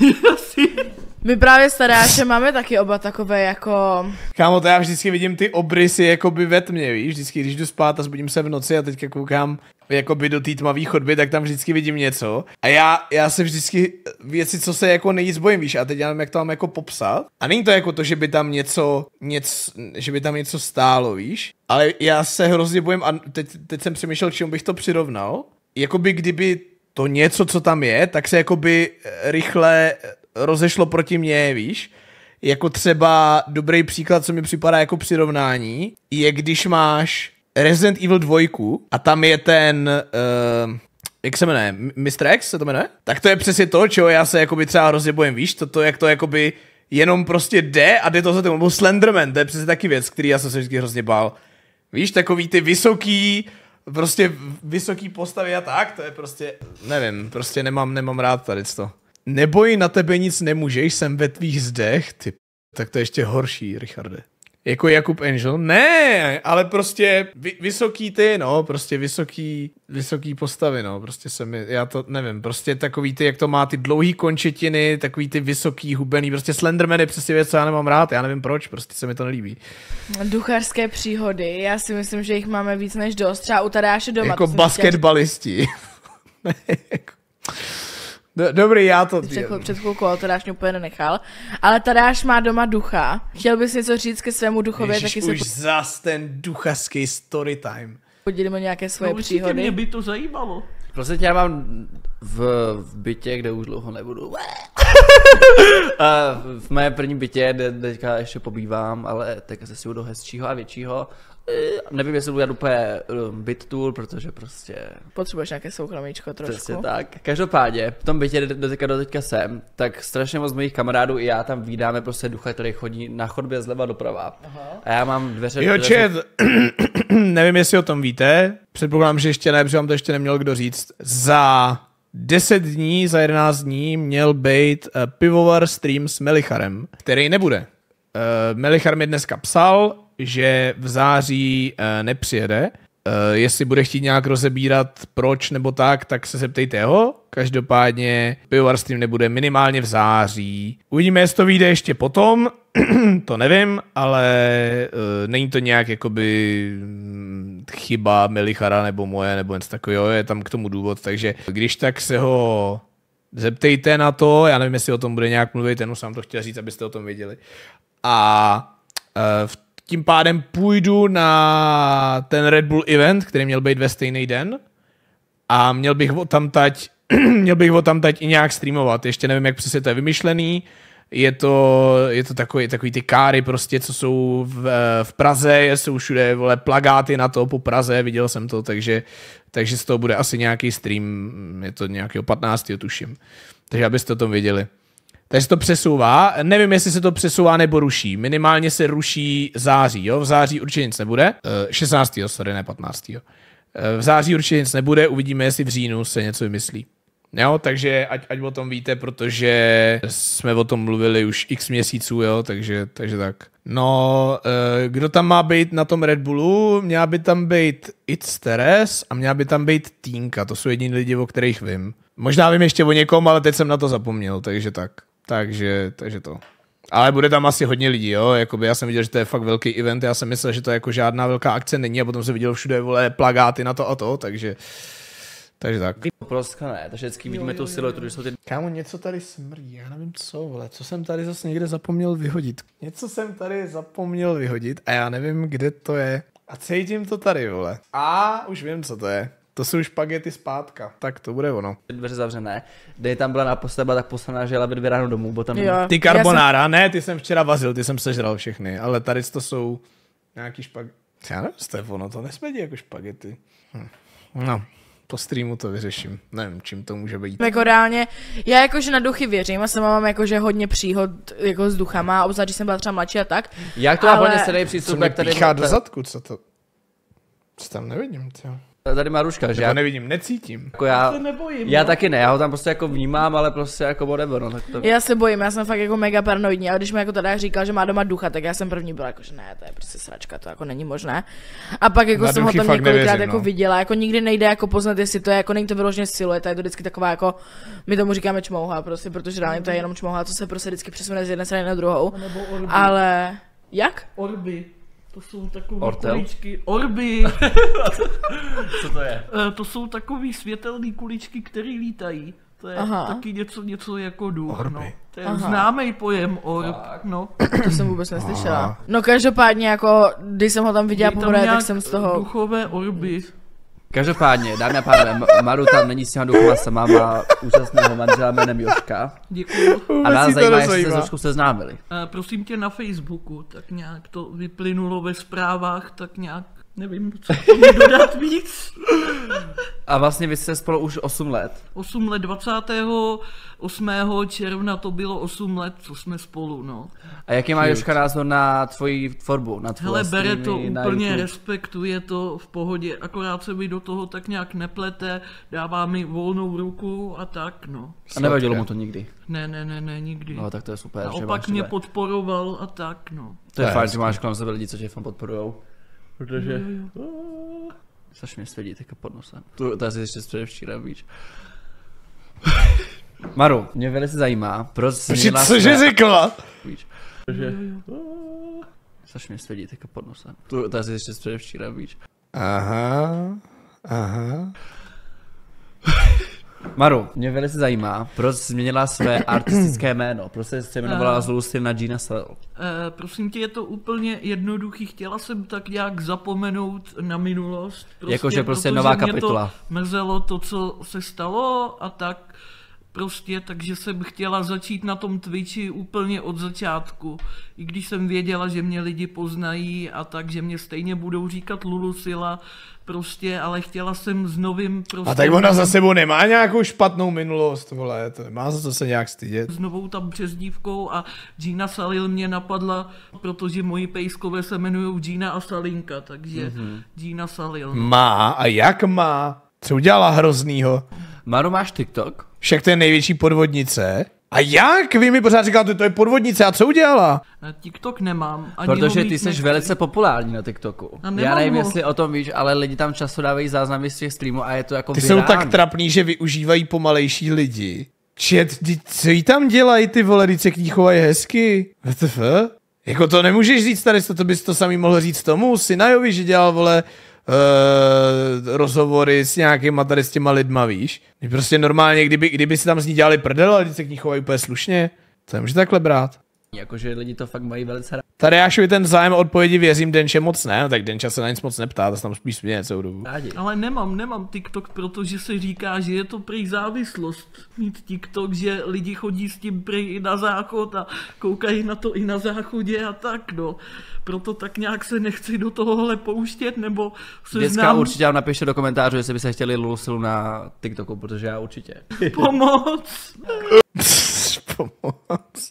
My právě s Tadášem máme taky oba takové jako... Kámo, to já vždycky vidím ty obrysy jakoby ve tmě, víš, vždycky, když jdu spát a zbudím se v noci a teďka koukám jakoby do té tmavé chodby, tak tam vždycky vidím něco. A já, já se vždycky věci, co se jako nejvíc bojím, víš, a teď já nevím, jak to mám jako popsat. A není to jako to, že by tam něco, něco že by tam něco stálo, víš, ale já se hrozně bojím a teď, teď jsem přemýšlel, k čemu bych to přirovnal. Jakoby kdyby to něco, co tam je, tak se jakoby rychle rozešlo proti mně, víš? Jako třeba dobrý příklad, co mi připadá jako přirovnání, je když máš Resident Evil dva a tam je ten, uh, jak se jmenuje, mister X se to jmenuje? Tak to je přesně to, čeho já se jakoby třeba hrozně bojím, víš? Toto, jak to jakoby jenom prostě jde a jde to za tím, nebo Slenderman, to je přesně taky věc, který já jsem se vždycky hrozně bál. Víš, takový ty vysoký, prostě vysoký postavy a tak, to je prostě, nevím, prostě nemám, nemám rád tady to. Neboj, na tebe nic nemůžeš, jsem ve tvých zdech, ty p... tak to je ještě horší, Richarde. Jako Jakub Angel? Ne, ale prostě vy, vysoký ty, no, prostě vysoký, vysoký postavy, no, prostě se mi, já to nevím, prostě takový ty, jak to má ty dlouhý končetiny, takový ty vysoký, hubený, prostě Slenderman je přesně věc, co já nemám rád, já nevím proč, prostě se mi to nelíbí. Duchařské příhody, já si myslím, že jich máme víc než dost, třeba u Tadáše doma. Jako basketbalisti. Ne, jako... Do, dobrý, já to... Před, před chvilkou, ale Tadáš mě úplně nenechal. Ale Tadáš má doma ducha. Chtěl bys něco říct ke svému duchově? Ježiš, taky už se zas ten duchařský story time. Podělíme nějaké svoje no, určitě příhody. mě by to zajímalo. Prostě já mám v, v bytě, kde už dlouho nebudu. A v mé první bytě, kde teďka ještě pobývám, ale teďka se si do hezčího a většího. Nevím, jestli budu dělat úplně byt tour, protože prostě... Potřebuješ nějaké soukromíčko trošku. Přesně tak. Každopádně, v tom bytě, do teďka, do teďka jsem, tak strašně moc mojich kamarádů i já tam vídáme prostě ducha, který chodí na chodbě zleva doprava. Aha. A já mám dveře... Jo, dveře... čet, nevím, jestli o tom víte, předpokládám, že ještě ne, protože vám to ještě neměl kdo říct. Za deset dní, za jedenáct dní měl být uh, pivovar stream s Melicharem, který nebude. Uh, Melichar mi dneska psal, že v září uh, nepřijede. Uh, jestli bude chtít nějak rozebírat proč nebo tak, tak se zeptejte ho. Každopádně pivovar stream nebude minimálně v září. Uvidíme, jestli to vyjde ještě potom. To nevím, ale uh, není to nějak jakoby mm, chyba Melichara nebo moje nebo něco takového, je tam k tomu důvod, takže když tak se ho zeptejte na to, já nevím, jestli o tom bude nějak mluvit, jenom jsem to chtěl říct, abyste o tom věděli. A uh, tím pádem půjdu na ten Red Bull event, který měl být ve stejný den a měl bych ho tam tať, měl bych ho tam tať i nějak streamovat, ještě nevím, jak přesně to je vymyšlený. Je to, je to takový, takový ty káry prostě, co jsou v, v Praze, jsou všude vole, plagáty na to po Praze, viděl jsem to, takže, takže z toho bude asi nějaký stream, je to nějakého patnáctého tuším. Takže abyste o tom věděli. Takže se to přesouvá, nevím, jestli se to přesouvá nebo ruší, minimálně se ruší září, jo, v září určitě nic nebude, šestnáctého sorry, ne patnáctého V září určitě nic nebude, uvidíme, jestli v říjnu se něco vymyslí. Jo, takže ať, ať o tom víte, protože jsme o tom mluvili už x měsíců, jo, takže, takže tak. No, kdo tam má být na tom Red Bullu? Měla by tam být It's Teres a měla by tam být Týnka, to jsou jediní lidi, o kterých vím. Možná vím ještě o někom, ale teď jsem na to zapomněl, takže tak. Takže, takže to. Ale bude tam asi hodně lidí, jo, jakoby já jsem viděl, že to je fakt velký event, já jsem myslel, že to jako žádná velká akce není a potom jsem viděl všude, vole, plagáty na to a to, takže... Takže tak. Prostě ne, takže vždycky vidíme tu siluetu, když jsou ty... Kámo, něco tady smrdí, já nevím co, vole, co jsem tady zase někde zapomněl vyhodit. Něco jsem tady zapomněl vyhodit a já nevím, kde to je. A cítím to tady, vole. A už vím, co to je. To jsou špagety zpátka, tak to bude ono. Dveře zavřené, kde tam byla naposledy, tak poslaná, že jela ve dvě ráno domů, bo tam... Jo. Ty carbonara, jsem... ne, ty jsem včera vazil, ty jsem sežral všechny, ale tady to jsou nějaký špagety. Já nevím, to je ono, to nesmedí jako špagety. Hm. No. Po streamu to vyřeším. Nevím, čím to může být. Jako reálně, já jakože na duchy věřím a sama mám jakože hodně příhod jako s duchama, obzvlášť, když jsem byla třeba mladší a tak. Jak to má ale... hodně sedej přístup, co mě tady... píchá do zadku, co to? Co tam nevidím, co? Tady má Ruška, že já já... nevidím, necítím. Jako já, se nebojím, já no. taky ne, já ho tam prostě jako vnímám, ale prostě jako whatever, no tak to... Já se bojím, já jsem fakt jako mega paranoidní, ale když mi jako tady říkal, že má doma ducha, tak já jsem první byla jako, že ne, to je prostě sračka, to jako není možné. A pak jako Na jsem ho tam fakt několikrát nevěřím, jako no. viděla, jako nikdy nejde jako poznat, jestli to je, jako není to vyloženě silueta, je to vždycky taková jako, my tomu říkáme čmouha prostě, protože reálně to je jenom čmouha, co se prostě vždycky přesune z jedné strany na druhou. Nebo orby. Ale, jak? Orby. To jsou takové Ortel? kuličky. Orby. Co to je? To jsou takové světelné kuličky, které lítají. To je Aha. taky něco, něco jako duch. Orby. No. To je Aha. známý pojem orb. No. To jsem vůbec neslyšela. No každopádně jako, když jsem ho tam viděla Je tam poprvé, tak nějak jsem z toho... duchové orby. Každopádně, dámy a pánové, Maru tam není s těma duchama sama, má úžasného manžela jménem Joška. Děkuju. A nás zajímá, jestli se s Joškou seznámili. Uh, prosím tě na Facebooku, tak nějak to vyplynulo ve zprávách, tak nějak nevím, co mi dodat víc. A vlastně vy jste spolu už osm let. osm let, dvacátého osmého června to bylo osm let, co jsme spolu, no. A jaký má Joška názor na tvoji tvorbu, na tvoje Hele, bere to streamy, na úplně, YouTube? respektuje to v pohodě, akorát se mi do toho tak nějak neplete, dává mi volnou ruku a tak, no. A nevadilo mu to nikdy? Ne, ne, ne, ne, nikdy. No tak to je super, že Naopak máš mě tebe. podporoval a tak, no. To je fajn, že máš kolem sebe lidi, co tě fakt podporujou. Protože... Což mě svědí teďka pod nosem. To, to asi ještě z předevčírem, víš. Maru, mě velice zajímá, proč jsi měla Cože řekla? víš. Protože... Což mě svědí teďka pod nosem. To, to asi ještě z předevčírem, víš. Aha, aha. Maru, mě velice zajímá, proč jsi změnila své artistické jméno, proč jsi se jmenovala z Lucy na Gina Salil. Uh, prosím tě, je to úplně jednoduchý, chtěla jsem tak nějak zapomenout na minulost. Prostě, Jakože prostě protože nová mě kapitola. to mrzelo to, co se stalo a tak prostě, takže jsem chtěla začít na tom Twitchi úplně od začátku. I když jsem věděla, že mě lidi poznají a tak, že mě stejně budou říkat Lulusila, prostě, ale chtěla jsem s novým prostě... A tak ona za sebou nemá nějakou špatnou minulost, vole, to nemá za co se nějak stydět. S novou tam přezdívkou a Gina Salil mě napadla, protože moji pejskové se jmenují Gina a Salinka, takže mm-hmm. Gina Salil. Má, a jak má? Co udělala hroznýho? Maru, máš TikTok? Však to je největší podvodnice. A jak? Vy mi pořád říkáte, to je podvodnice, a co udělala? TikTok nemám. Ani Protože ho mít ty jsi nechci. velice populární na TikToku. A nemám Já nevím, ho. jestli o tom víš, ale lidi tam často dávají záznamy z těch streamů a je to jako Ty virální. jsou tak trapný, že využívají pomalejší lidi. Čet, ty, co jí tam dělají ty vole, ty se k ní chovají hezky? W T F? Jako to nemůžeš říct tady, to bys to samý mohl říct tomu Sinajovi, že dělal, vole, uh, rozhovory s nějakýma tady s těma lidma, víš? Prostě normálně, kdyby, kdyby si tam z ní dělali prdel, ale ty se k ní chovají úplně slušně, to nemůže takhle brát. Jakože lidi to fakt mají velice rádi. Tady Jášovi ten zájem o odpovědi věřím, Denče moc ne, no tak Denča se na nic moc neptá, to se tam spíš směje celou dobu. Ale nemám, nemám TikTok, protože se říká, že je to prý závislost mít TikTok, že lidi chodí s tím prý i na záchod a koukají na to i na záchodě a tak, no. Proto tak nějak se nechci do tohohle pouštět, nebo se Děcka, znám... určitě vám napište do komentářů, jestli byste chtěli Lulusilu na TikToku, protože já určitě. Pomoc! Pomoc.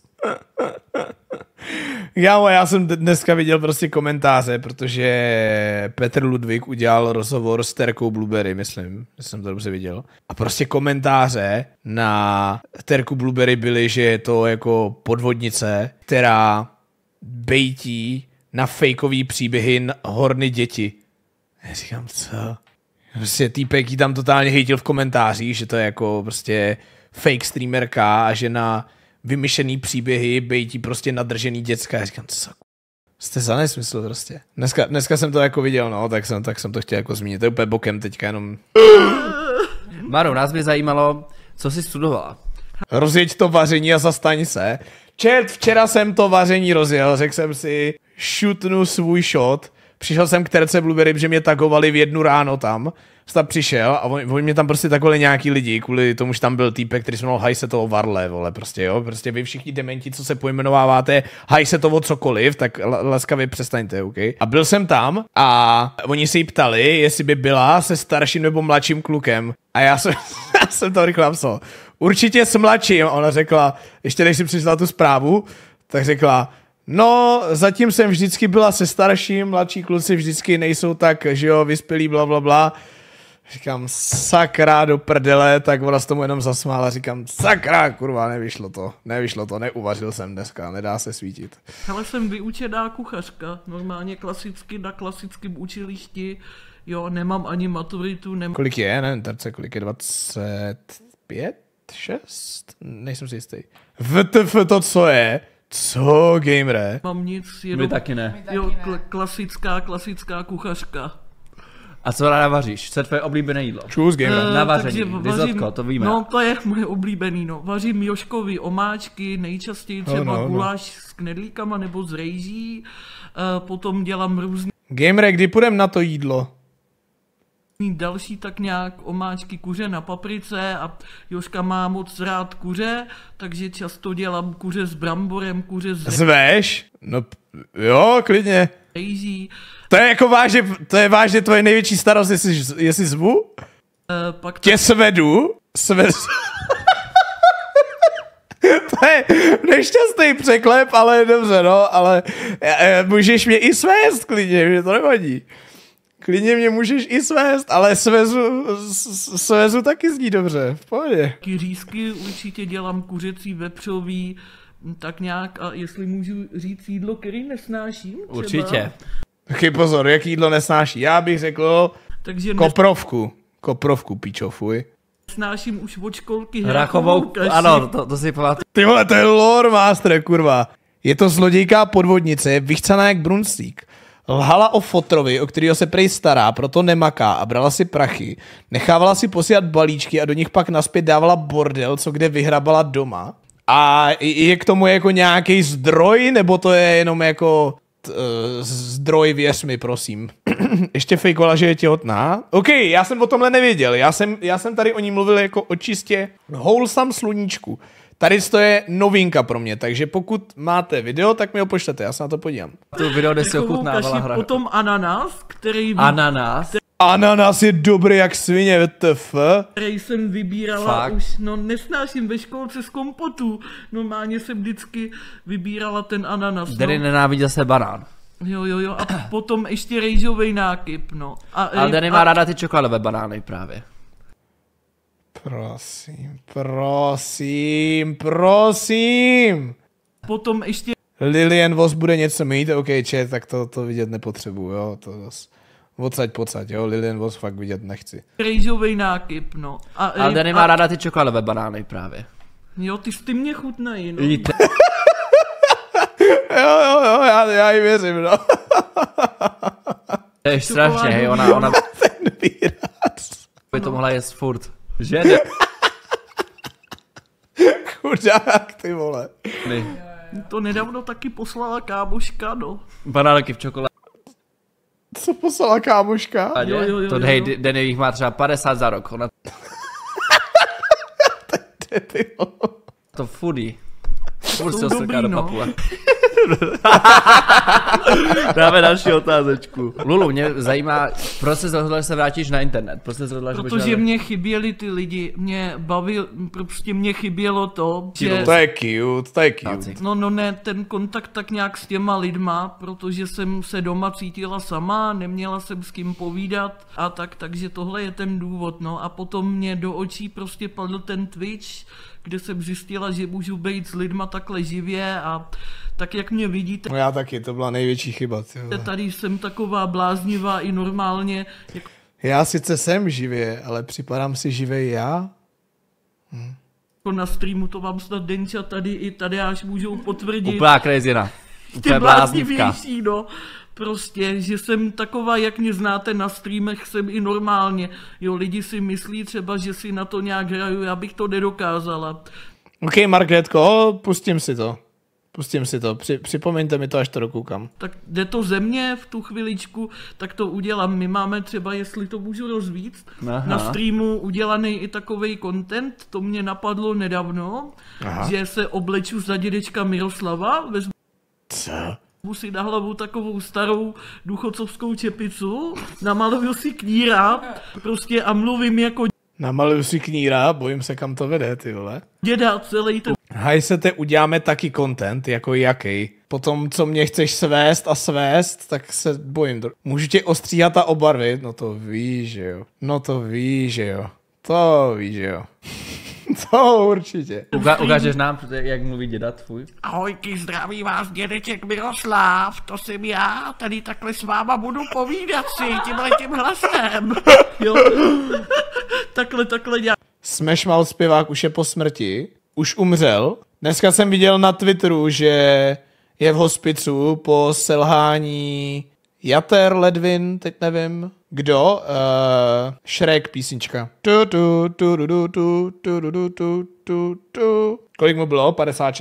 Já, já jsem dneska viděl prostě komentáře, protože Petr Ludvík udělal rozhovor s Terkou Blueberry, myslím, že jsem to dobře viděl. A prostě komentáře na Terku Blueberry byly, že je to jako podvodnice, která bejtí na fejkový příběhy na horny děti. Já říkám, co? Prostě týpek jí tam totálně hejtil v komentářích, že to je jako prostě fake streamerka a že na vymyšlený příběhy bejtí prostě nadržený děcka. Já říkám, co? Jste za nesmysl prostě. Dneska, dneska jsem to jako viděl, no, tak jsem, tak jsem to chtěl jako zmínit. To je úplně bokem teďka jenom. Maru, nás by zajímalo, co jsi studovala. Rozjeď to vaření a zastaň se. Čert, včera jsem to vaření rozjel, řekl jsem si, šutnu svůj shot. Přišel jsem k Terce Blueberry, že mě tagovali v jednu ráno tam. Tam přišel a oni, oni mě tam prostě takovali nějaký lidi, kvůli tomu, že tam byl týpek, který se jmenoval Hajse toho Varle, vole, prostě jo. Prostě vy všichni dementi, co se pojmenováváte Hajse toho cokoliv, tak laskavě přestaňte, OK? A byl jsem tam a oni se jí ptali, jestli by byla se starším nebo mladším klukem. A já jsem, já jsem to rychle napsal. Určitě s mladším. A ona řekla, ještě než si přišla tu zprávu, tak řekla, no, zatím jsem vždycky byla se starším, mladší kluci vždycky nejsou tak, že jo, vyspělí, bla, bla, bla. Říkám, sakra do prdele, tak ona s tomu jenom zasmála, říkám, sakra, kurva, nevyšlo to, nevyšlo to, neuvařil jsem dneska, nedá se svítit. Hele, jsem vyučená kuchařka, normálně klasicky na klasickém učilišti, jo, nemám ani maturitu, nemám... Kolik je, nevím, Terce, kolik je, dvacet pět, šest? Nejsem si jistý. V T F to co je? Co, gamere? Mám nic, jenom... My taky ne. Jo, kl- klasická, klasická kuchařka. A co ráda vaříš? Co je tvoje oblíbené jídlo? Čus, gamer. Eh, Na vaření, takže risotto, to víme. No, to je moje oblíbený, no. Vařím Joškovi omáčky, nejčastěji třeba no, no. guláš s knedlíkama nebo s rejží. Uh, potom dělám různý Gamere, kdy půjdem na to jídlo? další tak nějak omáčky kuře na paprice a Jožka má moc rád kuře, takže často dělám kuře s bramborem, kuře s Zveš? No p- jo, klidně. rejží. To je jako vážně, to je vážně tvoje největší starost, jestli, jestli zvu? E, pak Tě svedu? Svedu. To je nešťastný překlep, ale dobře, no, ale e, můžeš mě i svést klidně, mě to nevadí. Klidně mě můžeš i svést, ale svezu, s- svezu taky zní dobře, v pohodě. taky řízky určitě dělám kuřecí, vepřový, tak nějak, a jestli můžu říct jídlo, který nesnáším třeba. Určitě. Taky pozor, jaký jídlo nesnáší. Já bych řekl Takže koprovku. Koprovku, píčo, fuj. nesnáším už od školky Hrachovou, kaši. ano, to, to si pamatuju. Ty vole, to je lore master, kurva. Je to zlodějká podvodnice, vychcaná jak brunclík. Lhala o fotrovi, o kterého se prej stará, proto nemaká a brala si prachy. Nechávala si posílat balíčky a do nich pak naspět dávala bordel, co kde vyhrabala doma. A je k tomu jako nějaký zdroj, nebo to je jenom jako t, uh, zdroj, věř mi, prosím. Ještě fejkovala, že je těhotná. OK, já jsem o tomhle nevěděl. Já jsem, já jsem tady o ní mluvil jako o čistě wholesome sluníčku. Tady to je novinka pro mě, takže pokud máte video, tak mi ho pošlete, já se na to podívám. Tu video, kde si Hrachovou ochutnávala kaši, hra. potom ananas, který, vy, Ananas. Ananas je dobrý jak svině, W T F. který jsem vybírala Fakt? už, no nesnáším ve školce z kompotu. Normálně jsem vždycky vybírala ten ananas. Který No. nenávidí zase banán. Jo, jo, jo, a potom ještě rejžovej nákyp, no. A, Ale Danny má ráda ty čokoládové banány právě. Prosím, prosím, prosím. potom ještě Lilian Vos bude něco mít, OK, chat, tak to, to vidět nepotřebuju, jo, to zas. Odsaď, pocať, jo, Lilian Vos fakt vidět nechci. rejžovej nákyp, no. A, Ale Danny a- má ráda ty čokoládové banány právě. Jo, ty, ty mě chutnají, no. Jíte. Jo, jo, jo, já, já jí věřím, no. To je strašně, hej, ona, ona Ten výraz. by to mohla jíst furt. Že ne? Chudák, ty vole. To nedávno taky poslala kámoška, no. Banánky v čokoládě. Co poslala kámoška? Jo, jo, jo, To jo, hej, jo. Danny jich má třeba padesát za rok. Ona Debil. to foodie. Furt Jsou se ostrká dobrý, do no. papule. Dáme další otázečku. Lulu, mě zajímá, proč se rozhodla, že se vrátíš na internet? Proč se rozhodla, že budeš Protože dělat- mě chyběli ty lidi, mě bavil, prostě mě chybělo to, že... To je cute, to je cute. Táci. No, no ne, ten kontakt tak nějak s těma lidma, protože jsem se doma cítila sama, neměla jsem s kým povídat a tak, takže tohle je ten důvod, no a potom mě do očí prostě padl ten Twitch, kde jsem zjistila, že můžu být s lidma takhle živě a tak jak mě vidíte, No já taky, to byla největší chyba, ty vole. tady jsem taková bláznivá i normálně, jako Já sice jsem živě, ale připadám si živej já? na streamu, to vám snad Denča tady i tady až můžou potvrdit. Úplná crazyna. Ty Úplně bláznivka. bláznivější, no. Prostě, že jsem taková, jak mě znáte na streamech, jsem i normálně. Jo, lidi si myslí třeba, že si na to nějak hraju, já bych to nedokázala. OK, Markretko, pustím si to. Pustím si to, Při, připomeňte mi to, až to dokoukám. Tak jde to ze mě v tu chviličku, tak to udělám. My máme třeba, jestli to můžu rozvíct, Aha. na streamu udělaný i takovej content, to mě napadlo nedávno, Aha. že se obleču za dědečka Miroslava, vezmu Co? si na hlavu takovou starou důchodcovskou čepicu, namaluju si kníra, prostě a mluvím jako Namaluju si kníra, bojím se, kam to vede, ty vole. děda celý ten Hajsete, uděláme taky content, jako jaký. Potom, co mě chceš svést a svést, tak se bojím. Můžu tě ostříhat a obarvit? No to víš, že jo. No to víš, že jo. To víš, že jo. To určitě. Uka- ukážeš nám, jak mluví děda tvůj? ahojky, zdraví vás dědeček Miroslav, to jsem já, tady takhle s váma budu povídat si tímhle tím hlasem. Jo, takhle, takhle dělám. Smash Mouth zpěvák už je po smrti. Už umřel. Dneska jsem viděl na Twitteru, že je v hospicu po selhání jater, ledvin, teď nevím. Kdo? Uh, Shrek písnička. Tu, tu, tu, tu, tu, tu, tu, tu, tu, tu, tu. Kolik mu bylo? padesát šest.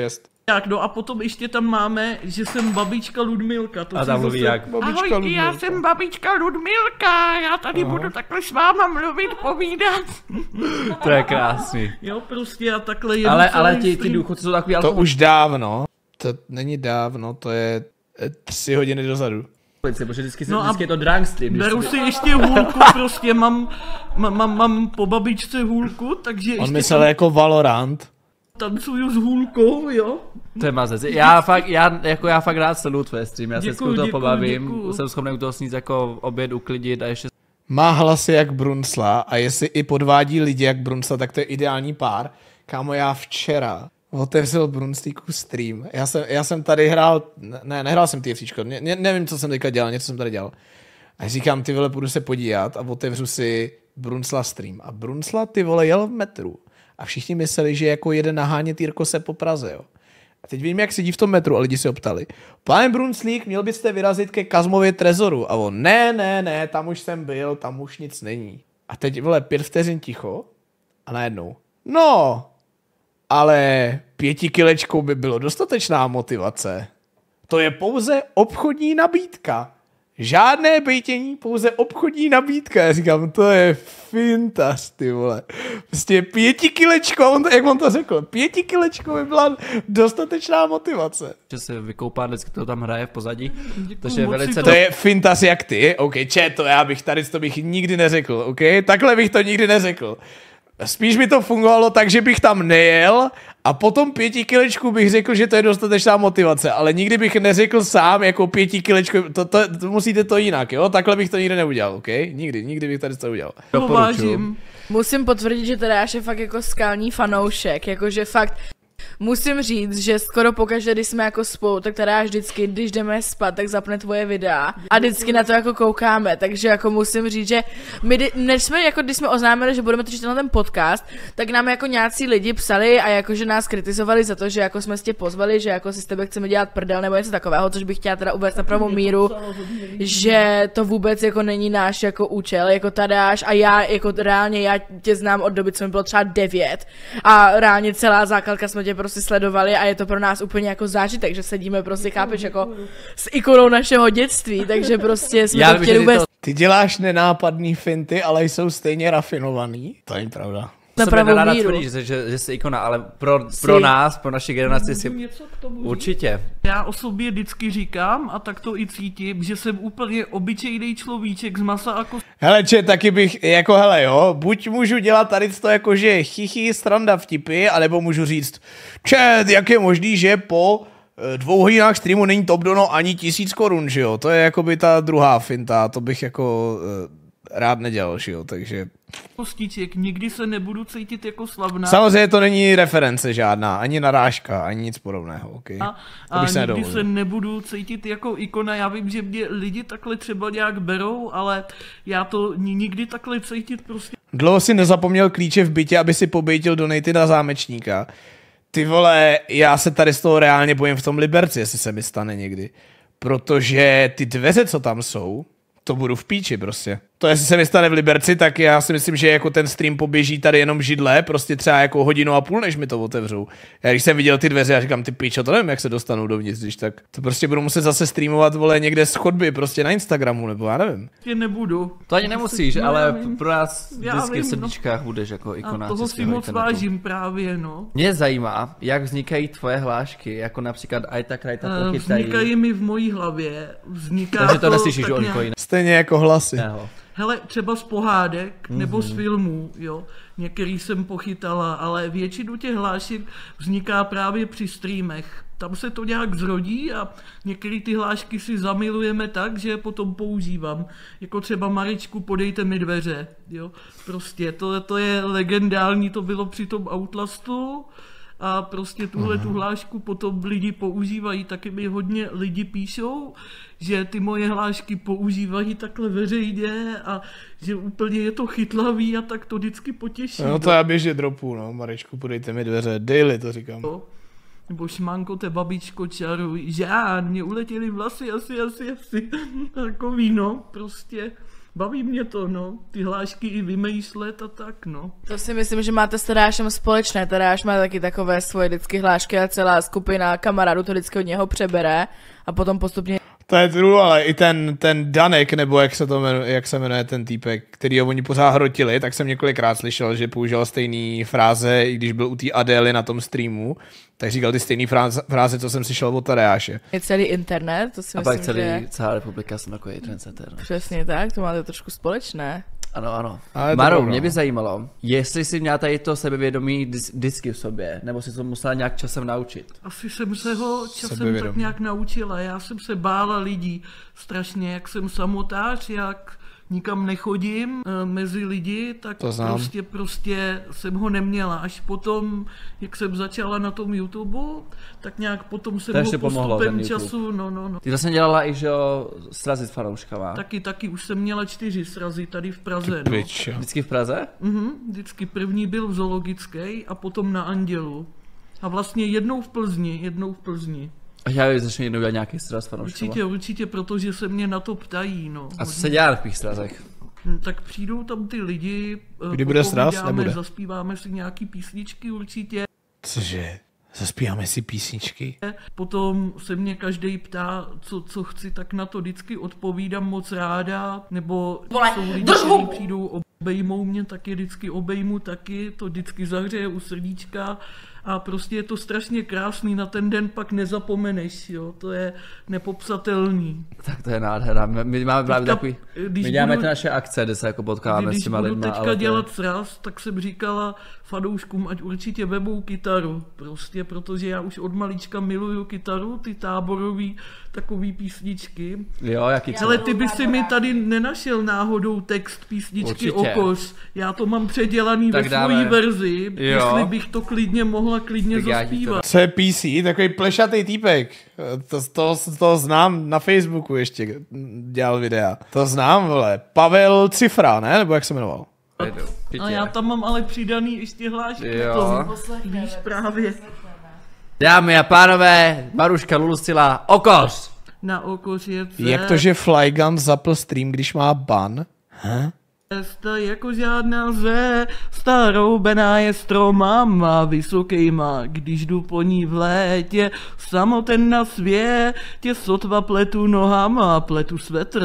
Tak no a potom ještě tam máme, že jsem babička Ludmilka. To A tam mluví jak? Babička Ahoj, já jsem babička Ludmilka, já tady Aha. budu takhle s váma mluvit, povídat. To je krásný. Jo, prostě a takhle jedu Ale, celý ale ti, stream. ti důchodci jsou takový... To už dávno. To není dávno, to je eh, tři hodiny dozadu. Protože vždycky, se, No a vždycky je to drunk stream. když Beru si- si ještě hůlku, prostě mám, mám, mám, mám po babičce hůlku, takže On ještě myslel jako Valorant. tancuju s hůlkou, jo. To je mazec. Já fakt, já, jako já fakt rád sleduju tvoje stream, já se Děkuju, s toho děkuju, pobavím, děkuju. jsem schopný u toho sníst jako oběd, uklidit a ještě... Má hlasy jak Brunsla a jestli i podvádí lidi jak Brunsla, tak to je ideální pár. Kámo, já včera otevřel Brunslíku stream. Já jsem, já jsem tady hrál, ne, nehrál jsem TFCčko, ne, ne, nevím, co jsem teďka dělal, něco jsem tady dělal. A říkám, ty vole, půjdu se podívat a otevřu si Brunsla stream. A Brunsla, ty vole, jel v metru. A všichni mysleli, že jako jede nahánět Jirkose po Praze, jo. A teď vím, jak sedí v tom metru a lidi se optali. Pane Brunslík, měl byste vyrazit ke Kazmově trezoru. A on, ne, ne, ne, tam už jsem byl, tam už nic není. A teď, vole, pět vteřin ticho a najednou. No, ale pěti kilečkou by bylo dostatečná motivace. To je pouze obchodní nabídka. Žádné bejtění, pouze obchodní nabídka. Já říkám, to je fintas, ty vole. Prostě pěti kilečko, on to, jak on to řekl, pěti kilečko by byla dostatečná motivace. že se vykoupá, vždycky to tam hraje v pozadí, Děkuju takže je moc, velice... To je fintas jak ty, ok, če, to já bych tady to bych nikdy neřekl, ok, takhle bych to nikdy neřekl. Spíš by to fungovalo tak, že bych tam nejel a potom pěti kilečku bych řekl, že to je dostatečná motivace, ale nikdy bych neřekl sám jako pěti kilečku, to, to, to musíte to jinak, jo, takhle bych to nikdy neudělal, ok, nikdy, nikdy bych tady to udělal. To vážím. Musím potvrdit, že teda Jáš je fakt jako skalní fanoušek, jakože fakt musím říct, že skoro pokaždé, když jsme jako spolu, tak teda vždycky, když jdeme spát, tak zapne tvoje videa a vždycky na to jako koukáme, takže jako musím říct, že my, než jsme jako, když jsme oznámili, že budeme točit na ten podcast, tak nám jako nějací lidi psali a jakože nás kritizovali za to, že jako jsme si tě pozvali, že jako si s tebe chceme dělat prdel nebo něco takového, což bych chtěla teda uvést na pravou míru, že to vůbec jako není náš jako účel, jako Tadáš a já jako reálně, já tě znám od doby, co mi bylo třeba devět a reálně celá základka jsme tě prostě sledovali a je to pro nás úplně jako zážitek, že sedíme prostě, chápeš, jako s ikonou našeho dětství, takže prostě jsme Já to vím, chtěli že ty vůbec to- Ty děláš nenápadný finty, ale jsou stejně rafinovaný. To není pravda. na Sebe pravou nerada míru. tvrdí, že, že, že jsi ikona, ale pro, pro nás, pro naši generaci si Něco k tomu říct? určitě. Já o sobě vždycky říkám a tak to i cítím, že jsem úplně obyčejný človíček z masa a kosti. Hele, če, taky bych, jako hele jo, buď můžu dělat tady to jako, že chichy, stranda, vtipy, anebo můžu říct, če, jak je možný, že po eh, dvou hodinách streamu není top dono ani tisíc korun, že jo, to je jakoby ta druhá finta, to bych jako eh, rád nedělal, že jo, takže... kostiček, nikdy se nebudu cítit jako slavná. Samozřejmě to není reference žádná, ani narážka, ani nic podobného, ok? A, To a bych se nikdy nedovolil. se nebudu cítit jako ikona, já vím, že mě lidi takhle třeba nějak berou, ale já to ni- nikdy takhle cítit prostě Dlouho si nezapomněl klíče v bytě, aby si pobejtil donaty na zámečníka. Ty vole, já se tady z toho reálně bojím v tom Liberci, jestli se mi stane někdy. Protože ty dveře, co tam jsou, to budu v píči prostě. To jestli se mi stane v Liberci, tak já si myslím, že jako ten stream poběží tady jenom židle, prostě třeba jako hodinu a půl, než mi to otevřou. Já když jsem viděl ty dveře, já říkám, ty pičo, to nevím, jak se dostanou dovnitř, když tak to prostě budu muset zase streamovat, vole, někde z chodby, prostě na Instagramu, nebo já nevím. nebudu. To ani nemusíš, No, ale já vím. pro nás Já vždycky vím, v no. srdíčkách budeš jako A ikona toho si českého moc internetu. vážím právě, no. Mě zajímá, jak vznikají tvoje hlášky, jako například aj tak rajta Eh, pochytají. Vznikají mi v mojí hlavě, vzniká Takže to to neslyšíš tak o nějak- nikoho Stejně jako hlasy. jiného. Hele, třeba z pohádek mm-hmm. nebo Mhm. z filmů, jo. Některý jsem pochytala, ale většinu těch hlášek vzniká právě při streamech. Tam se to nějak zrodí a některé ty hlášky si zamilujeme tak, že je potom používám. Jako třeba Maričku, podejte mi dveře, jo. Prostě to, to je legendární, to bylo při tom Outlastu. A prostě tuhle tu hlášku potom lidi používají, taky mi hodně lidi píšou, že ty moje hlášky používají takhle veřejně a že úplně je to chytlavý a tak to vždycky potěší. No to já běžně dropu, no, Marečku, podejte mi dveře, daily to říkám. no. Nebo šmanko, te babičko, čaruj, žán, mě uletěly vlasy, asi, asi, asi, takový, no, prostě. baví mě to, no, ty hlášky i vymýšlet a tak, no. To si myslím, že máte s Tadášem společné. Tadáš má taky takové svoje vždycky hlášky a celá skupina kamarádů to vždycky od něho přebere a potom postupně... To je true, ale i ten, ten Danek, nebo jak se to jmenuje, jak se jmenuje ten týpek, který ho oni pořád hrotili, tak jsem několikrát slyšel, že používal stejný fráze, i když byl u té Adély na tom streamu, tak říkal ty stejný fráze, fráze co jsem slyšel od Tadeáše. Je celý internet, to si A myslím, pak celý, že... celá republika jsem takový trendsetter. No. Přesně tak, to máte trošku společné. Ano, ano. Ale Maro, dobro. mě by zajímalo, jestli jsi měla tady to sebevědomí dis- vždycky v sobě, nebo jsi to musela nějak časem naučit. Asi jsem se ho časem Sebevědomí. tak nějak naučila. Já jsem se bála lidí strašně, jak jsem samotář, jak nikam nechodím e, mezi lidi, tak To znám. prostě prostě jsem ho neměla. Až potom, jak jsem začala na tom YouTube, tak nějak potom jsem To ho ještě pomohlo, postupem ten YouTube. času, no, no, no. Ty vlastně dělala i, že jo, srazy s fanouškama. Taky, taky, už jsem měla čtyři srazy tady v Praze, no. Pičo. Vždycky v Praze? Mhm, vždycky první byl v Zoologické a potom na Andělu. A vlastně jednou v Plzni, jednou v Plzni. A já začnu jednou dělat nějaký sraz s fanouškama. Určitě, určitě, protože se mě na to ptají, no. A co se dělá na těch srazech? Hm, Tak přijdou tam ty lidi, eh, Kdy bude sraz? popovídáme, Nebude. zaspíváme si nějaký písničky určitě. Cože? Zaspíváme si písničky? Potom se mě každý ptá, co, co chci, tak na to vždycky odpovídám moc ráda, nebo Vole, jsou lidi, drž kteří hubu! přijdou, obejmou mě, tak je vždycky obejmu taky, to vždycky zahřeje u srdíčka a prostě je to strašně krásný, na ten den pak nezapomeneš, jo, to je nepopsatelný. Tak to je nádhera. My, my máme právě Teďka, takový, když my děláme budu- ty naše akce, kde se jako potkáváme Když s těma budu lidma. teďka ale to je- dělat sraz, tak jsem říkala fanouškům, ať určitě vemou kytaru, prostě, protože já už od malička miluju kytaru, ty táborový takový písničky. Jo, jaký co? Ale ty by si mi tady nenašel náhodou text písničky Určitě. Okoš. Já to mám předělaný Tak ve dáme. svojí verzi, Jo. jestli bych to klidně mohla klidně Tak já ti to zaspívat. Co je P C? Takový plešatý týpek. To, to, to znám na Facebooku ještě, dělal videa. To znám, vole. Pavel Cifra, ne? Nebo jak se jmenoval? A já tam mám ale přidaný ještě hlášky Jo. k tomu. Víš právě. Dámy a pánové, Maruška Luluscila, Okoš! Na Okořiece. Jak to, že Flygun zapl stream, když má ban? Cesta jako žádná ze, staroubená je stromama vysokýma, když jdu po ní v létě, samoten na světě, sotva pletu nohama, pletu svetr.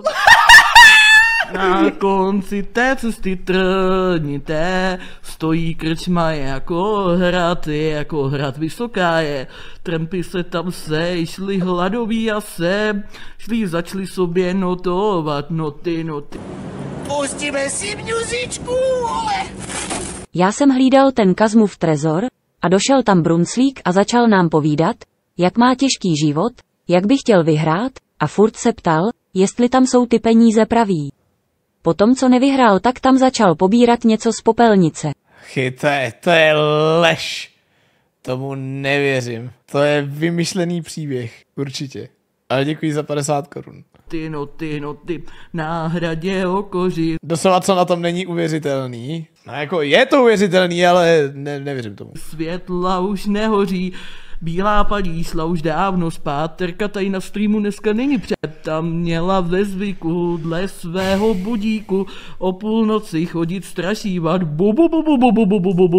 Na konci té cesty trnité stojí krčma jako hrad, je jako hrad vysoká je. Trampy se tam sešli hladoví a se, šli začali sobě notovat noty, noty. Pustíme si mňuzičku, vole! Já jsem hlídal ten Kazmův trezor a došel tam Brunclík a začal nám povídat, jak má těžký život, jak by chtěl vyhrát a furt se ptal, jestli tam jsou ty peníze praví. Potom co nevyhrál, tak tam začal pobírat něco z popelnice. Chy, to je, to je lež. Tomu nevěřím. To je vymyšlený příběh, určitě. Ale děkuji za padesát korun. Ty noty, noty, na hradě Okoři. Doslova, co na tom není uvěřitelný. No jako je to uvěřitelný, ale ne, nevěřím tomu. Světla už nehoří, bílá padí šla už dávno spát, Terka tady na streamu dneska není před, tam měla ve zvyku dle svého budíku o půlnoci chodit strašívat bu bu bu bu bu bu bu bu bu bu.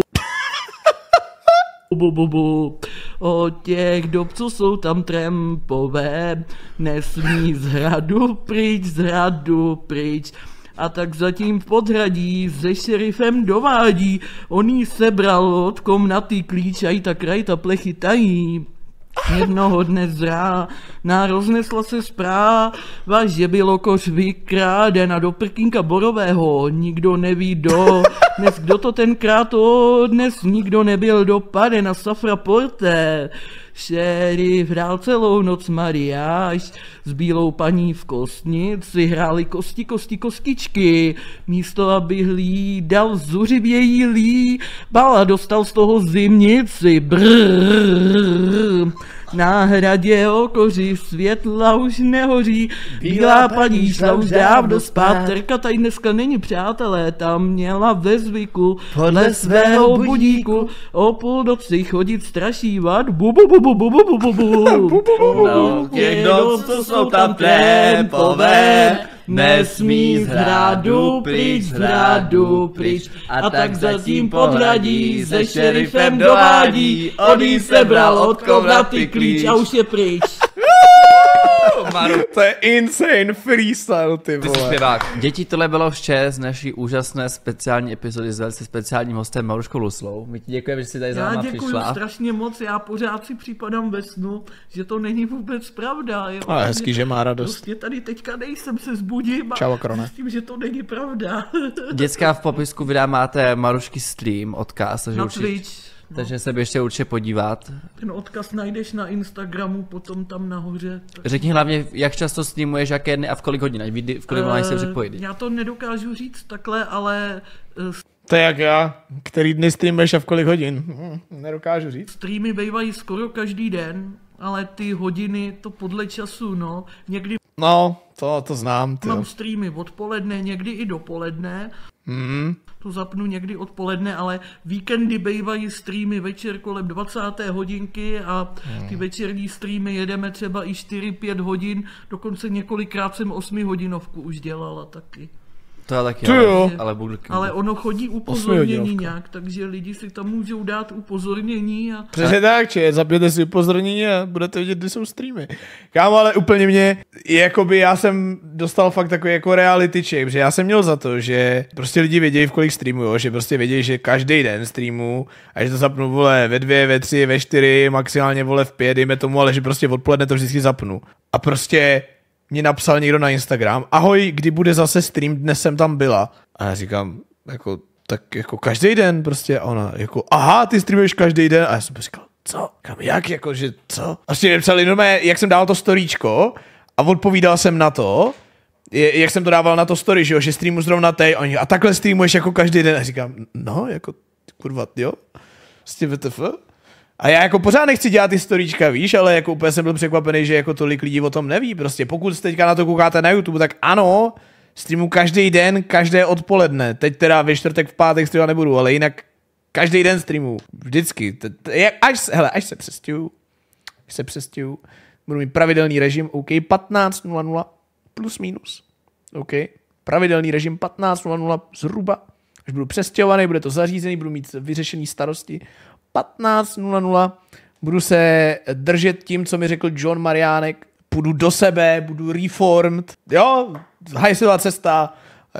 Bu, bu, bu. O těch dob, co jsou tam trampové, nesmí z hradu pryč, z hradu pryč. A tak zatím v podhradí se šerifem dovádí, on jí sebral od komnaty klíč a i tak rajta plechy tají. Jednoho dne zrá, roznesla se zpráva, že byl Okoř vykráden a do prkínka borového nikdo neví do. Dnes kdo to tenkrát to, dnes nikdo nebyl dopaden na Safra Porter. Šerif hrál celou noc mariáš, s bílou paní v kostnici hráli kosti, kosti, kostičky. Místo, aby hlídal zuřivějí líbal a dostal z toho zimnici. Brrrr. Na hradě Okoři světla už nehoří, bílá paní šla už dávno spát, Terka tady dneska není, přátelé, tam měla ve zvyku podle svého budíku o půlnoci chodit strašívat bu bu bu bu bu bu bu bu bu. No, těch dob, co jsou tam trampové, nesmí z hradu pryč, z hradu pryč. A tak zatím podhradí se šerifem dovádí, on jí sebral od komnaty klíč a už je pryč. Maru. To je insane freestyle, ty vole. Ty jsi zpěvák. Děti, tohle bylo vše z naší úžasné speciální epizody s velice speciálním hostem Maruškou Luslou. My ti děkujeme, že jsi tady za náma přišla. Já děkuju strašně moc, já pořád si připadám ve snu, že to není vůbec pravda. Jo. Ale hezký, že má radost. Prostě tady teďka nejsem, se zbudím a Čau, Krone. Myslím, že to není pravda. Děcka, v popisku videa máte Marušky stream, odkaz, takže na určitě, Twitch. No. Takže se běžte určitě podívat. Ten odkaz najdeš na Instagramu, potom tam nahoře. Tak... Řekni hlavně, jak často streamuješ, jaké dny a v kolik hodin, ať ví, v kolik uh, se připojit. Já to nedokážu říct takhle, ale... Uh, to je jak já, který dny streamuješ a v kolik hodin, hm, nedokážu říct. Streamy bývají skoro každý den, ale ty hodiny to podle času, no. Někdy... No, to, to znám. Ty. Mám streamy odpoledne, někdy i dopoledne. Mm. To zapnu někdy odpoledne, ale víkendy bývají streamy večer kolem dvacáté hodinky a ty večerní streamy jedeme třeba i čtyři pět hodin, dokonce několikrát jsem osmihodinovku už dělala taky. To já taky, to ale, jo. ale, budu... ale ono chodí upozornění nějak, takže lidi si tam můžou dát upozornění. A... Přesně tak, či zapněte si upozornění a budete vidět, kdy jsou streamy. Kámo, ale úplně mě, jakoby já jsem dostal fakt takový jako reality check, protože já jsem měl za to, že prostě lidi vědějí, v kolik streamuju, že prostě vědějí, že každý den streamu a že to zapnu, vole, ve dvě, ve tři, ve čtyři, maximálně, vole, v pět, dejme tomu, ale že prostě odpoledne to vždycky zapnu. A prostě mě napsal někdo na Instagram, ahoj, kdy bude zase stream, dnes jsem tam byla. A já říkám, jako, tak jako každý den prostě, a ona jako, aha, ty streamuješ každý den. A já jsem říkal, co? Kam, jak, jako, že, co? A vlastně napsali, no mé, jak jsem dával to storíčko a odpovídal jsem na to, je, jak jsem to dával na to story, že jo, že streamu zrovna tej, a oni, a takhle streamuješ jako každý den. A říkám, no, jako, kurva, jo, prostě W T F. A já jako pořád nechci dělat ty storíčka, víš, ale jako úplně jsem byl překvapený, že jako tolik lidí o tom neví. Prostě pokud teďka na to koukáte na YouTube, tak ano, streamu každý den, každé odpoledne. Teď teda ve čtvrtek, v pátek streamovat nebudu, ale jinak každý den streamu. Vždycky. Až, hele, až se přestěhu, až se přestěhu, budu mít pravidelný režim, OK, patnáct nula nula plus minus. OK, pravidelný režim patnáct nula nula zhruba. Až budu přestěhovaný, bude to zařízený, budu mít vyřešený starosti. patnáct nula nula budu se držet tím, co mi řekl John Mariánek, půjdu do sebe, budu reformed, jo, hajsová cesta,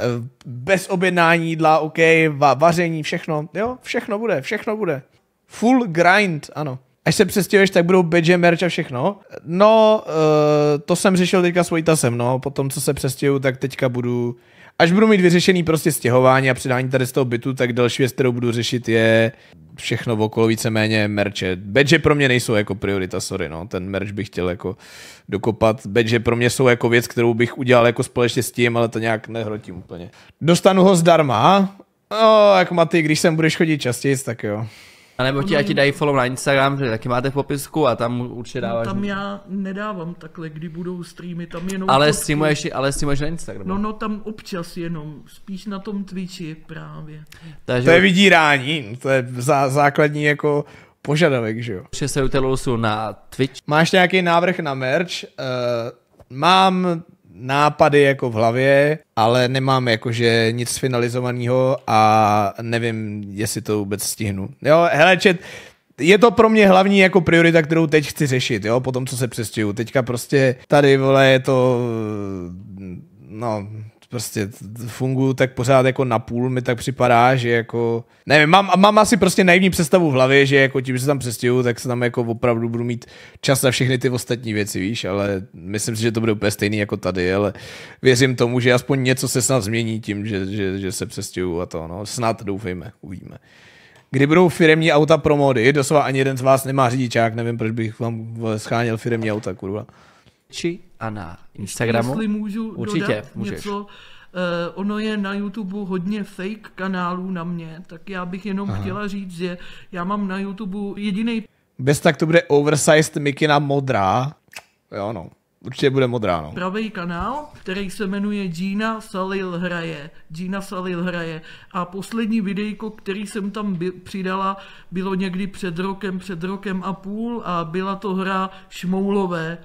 bez objednání jídla, OK, va- vaření, všechno, jo, všechno bude, všechno bude. Full grind, ano. Až se přestěhuješ, tak budou badge, merch a všechno. No, uh, to jsem řešil teďka s Vojtasem, no, potom, co se přestěhuju, tak teďka budu... Až budu mít vyřešený prostě stěhování a přidání tady z toho bytu, tak další věc, kterou budu řešit, je všechno okolo víceméně merče. Badge pro mě nejsou jako priorita, sorry, no. Ten merch bych chtěl jako dokopat. Badge pro mě jsou jako věc, kterou bych udělal jako společně s tím, ale to nějak nehrotím úplně. Dostanu ho zdarma. No, jak Maty, když sem budeš chodit častěji, tak jo. A nebo ti, já ti dají follow na Instagram, že taky máte v popisku a tam určitě dáváš. No, tam já nedávám takhle, kdy budou streamy, tam jenom... Ale streamuješ, ale streamuješ na Instagramu. No, no, tam občas jenom, spíš na tom Twitchi právě. Takže... To je vydírání, to je zá, základní jako požadavek, že jo. Že se u na Twitch. Máš nějaký návrh na merch? Uh, mám nápady jako v hlavě, ale nemám jakože nic finalizovaného a nevím, jestli to vůbec stihnu. Jo, hele, chat, je to pro mě hlavní jako priorita, kterou teď chci řešit, jo, po tom, co se přestěhuju. Teďka prostě tady, vole, je to, no, prostě funguju tak pořád jako napůl, mi tak připadá, že jako, nevím, mám, mám asi prostě naivní představu v hlavě, že jako tím, že se tam přestěhuju, tak se tam jako opravdu budu mít čas na všechny ty ostatní věci, víš, ale myslím si, že to bude úplně stejný jako tady, ale věřím tomu, že aspoň něco se snad změní tím, že, že, že se přestěhuju a to, no, snad doufejme, uvidíme. Kdy budou firemní auta pro mody, doslova ani jeden z vás nemá řidičák, nevím, proč bych vám scháněl firemní auta, kurva. Či a na Instagramu? Jestli můžu určitě dodat můžeš. něco, uh, ono je na YouTube hodně fake kanálů na mě, tak já bych jenom Aha. chtěla říct, že já mám na YouTube jediný... Bez tak to bude oversized mikina modrá. Jo no, určitě bude modrá, no. Pravý kanál, který se jmenuje Gina Salil hraje. Gina Salil hraje. A poslední videjko, který jsem tam by, přidala, bylo někdy před rokem, před rokem a půl a byla to hra Šmoulové.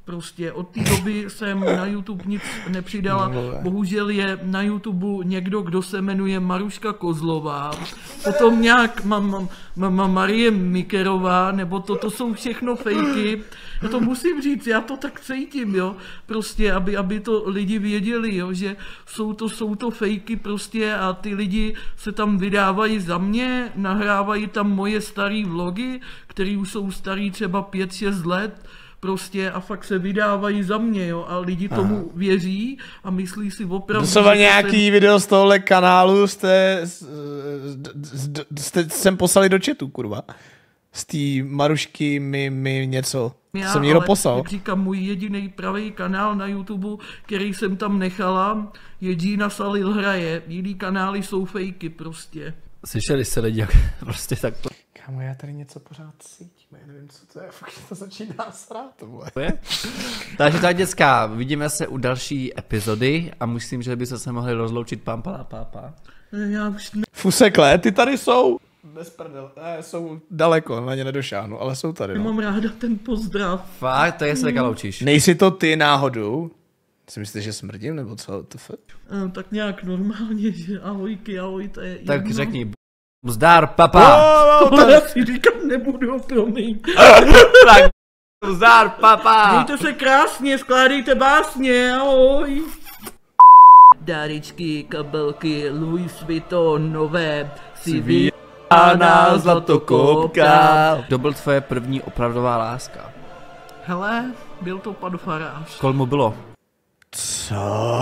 Prostě od té doby jsem na YouTube nic nepřidala. Bohužel je na YouTube někdo, kdo se jmenuje Maruška Kozlová. Potom nějak mam, mam, mam Marie Mikerová, nebo to, to jsou všechno fejky. Já to musím říct, já to tak cítím, jo. Prostě, aby, aby to lidi věděli, jo, že jsou to, jsou to fejky prostě a ty lidi se tam vydávají za mě, nahrávají tam moje staré vlogy, které už jsou starý třeba pět šest let, prostě a fakt se vydávají za mě, jo, a lidi tomu Aha. věří a myslí si opravdu... Doslova nějaký jsem... video z tohohle kanálu jste, jste sem poslali do chatu, kurva. Z té Marušky mi, mi něco, Já, jsem někdo poslal. Jak říkám, můj jediný pravý kanál na YouTube, který jsem tam nechala, je Gina Salil hraje, jiný kanály jsou fejky prostě. Slyšeli se lidi, jak prostě takto. Kámo, já tady něco pořád cítím, já nevím, co to je, fakt to začíná srát, tohle. Takže tak, děcka, vidíme se u další epizody a myslím, že by se mohli rozloučit pampa pápa. Já už ne... Fusekle, ty tady jsou. Bez prdel, ne, jsou daleko, na ně nedošáhnu, ale jsou tady, no. Mám ráda ten pozdrav. Fakt, to je se taky loučíš. Nejsi to ty náhodou? Si myslíte, že smrdím, nebo co? To fakt? No, tak nějak normálně, že ahojky, ahoj, to je tak jedno. Řekni, zdar, papa. Oh, tohle já si říkat nebudu, promiň. Tak, zdar, papa. Mějte se krásně, skládejte básně, ahoj. Dárečky, kabelky, Louis Vuitton, nové, si ví. A na zlatokopka. Kdo byl tvoje první opravdová láska? Hele, byl to pan farář. Kolik mu bylo? Co?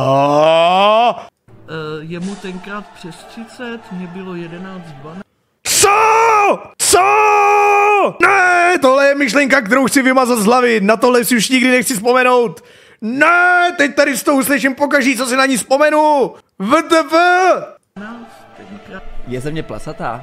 Uh, jemu tenkrát přes třicet, mě bylo jedenáct dvanáct. Co? Co? Ne, tohle je myšlenka, kterou chci vymazat z hlavy. Na tohle si už nikdy nechci vzpomenout. Ne, teď tady s tou slyším pokaží, co si na ní vzpomenu. V D V. Je země plasatá?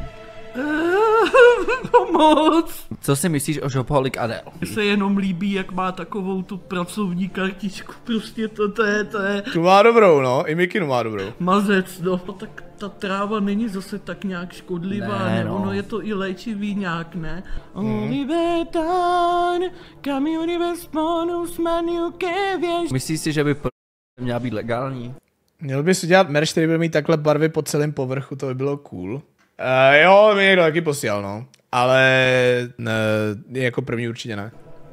Pomoc! Co si myslíš o Shopaholic Adele? Mně se jenom líbí, jak má takovou tu pracovní kartičku, prostě to, to je, to je... Tu má dobrou, no, i Mikinu má dobrou. Mazec, no, tak ta tráva není zase tak nějak škodlivá, ne, ne, no. Ono je to i léčivý nějak, ne? Mm. Myslíš si, že by p... měla být legální? Měl bys udělat merch, který bude mít takhle barvy po celém povrchu, to by bylo cool. Uh, jo, mi někdo taky posílal, no. Ale ne, jako první určitě ne.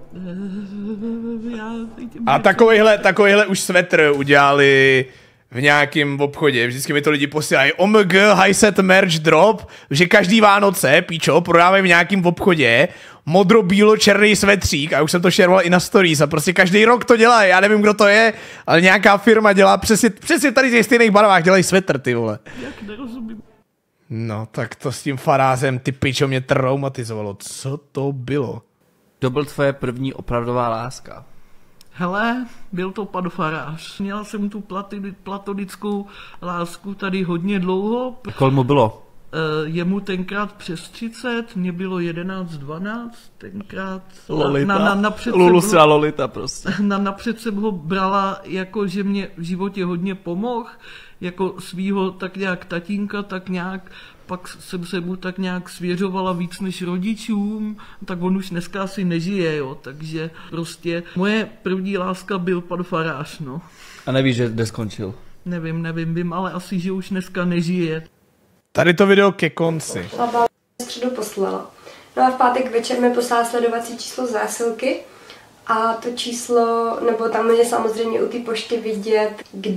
A takovýhle, takovýhle už svetr udělali v nějakém obchodě. Vždycky mi to lidi posílají. O M G, high set merch drop, že každý Vánoce, píčo, prodávají v nějakém obchodě modro-bílo-černý svetřík a už jsem to šeroval i na stories a prostě každý rok to dělají. Já nevím, kdo to je, ale nějaká firma dělá přesně, přesně tady z stejných barvách dělají svetr, ty vole. Jak nerozumím. No, tak to s tím farázem, ty pičo, mě traumatizovalo. Co to bylo? Kdo byl tvoje první opravdová láska? Hele, byl to pan farář. Měla jsem tu platini, platonickou lásku tady hodně dlouho. Kolik mu bylo? Uh, jemu tenkrát přes třicet, mě bylo jedenáct dvanáct, tenkrát... Lolita. Na, na, na Lulusi a Lolita prostě. Na, napřed jsem ho brala jako, že mě v životě hodně pomohl, jako svýho tak nějak tatínka, tak nějak, pak jsem se mu tak nějak svěřovala víc než rodičům, tak on už dneska asi nežije, jo, takže prostě moje první láska byl pan farář, no. A nevíš, že kde skončil? Nevím, nevím, vím, ale asi, že už dneska nežije. Tady to video ke konci. Baba středu poslala. No a v pátek večer mi poslala sledovací číslo zásilky a to číslo, nebo tam je samozřejmě u té pošty vidět,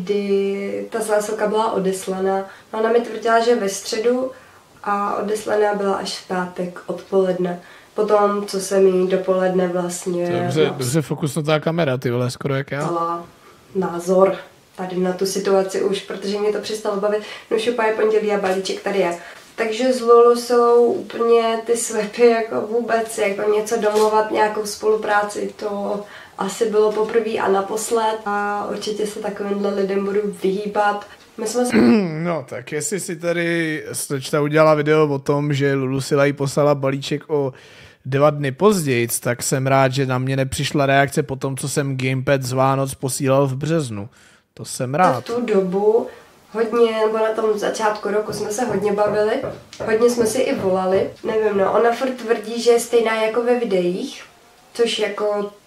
kdy ta zásilka byla odeslaná. No ona mi tvrdila, že ve středu a odeslaná byla až v pátek odpoledne. Potom, co jsem jí dopoledne vlastně... Dobře, dobře fokusnutá kamera, ty vole, skoro jak já. Názor tady na tu situaci už, protože mě to přestalo bavit. No šupa je pondělí a balíček tady je. Takže z Lulu jsou úplně ty swapy jako vůbec, jako něco domluvat, nějakou spolupráci, to asi bylo poprvé a naposled a určitě se takovýmhle lidem budu vyhýbat. My jsme se... No tak jestli si tady slečta udělala video o tom, že Lulu Sila jí poslala balíček o dva dny později, tak jsem rád, že na mě nepřišla reakce po tom, co jsem Gamepad z Vánoc posílal v březnu. To jsem rád. V tu dobu hodně, nebo na tom začátku roku jsme se hodně bavili, hodně jsme si i volali, nevím no, ona furt tvrdí, že je stejná jako ve videích, což jako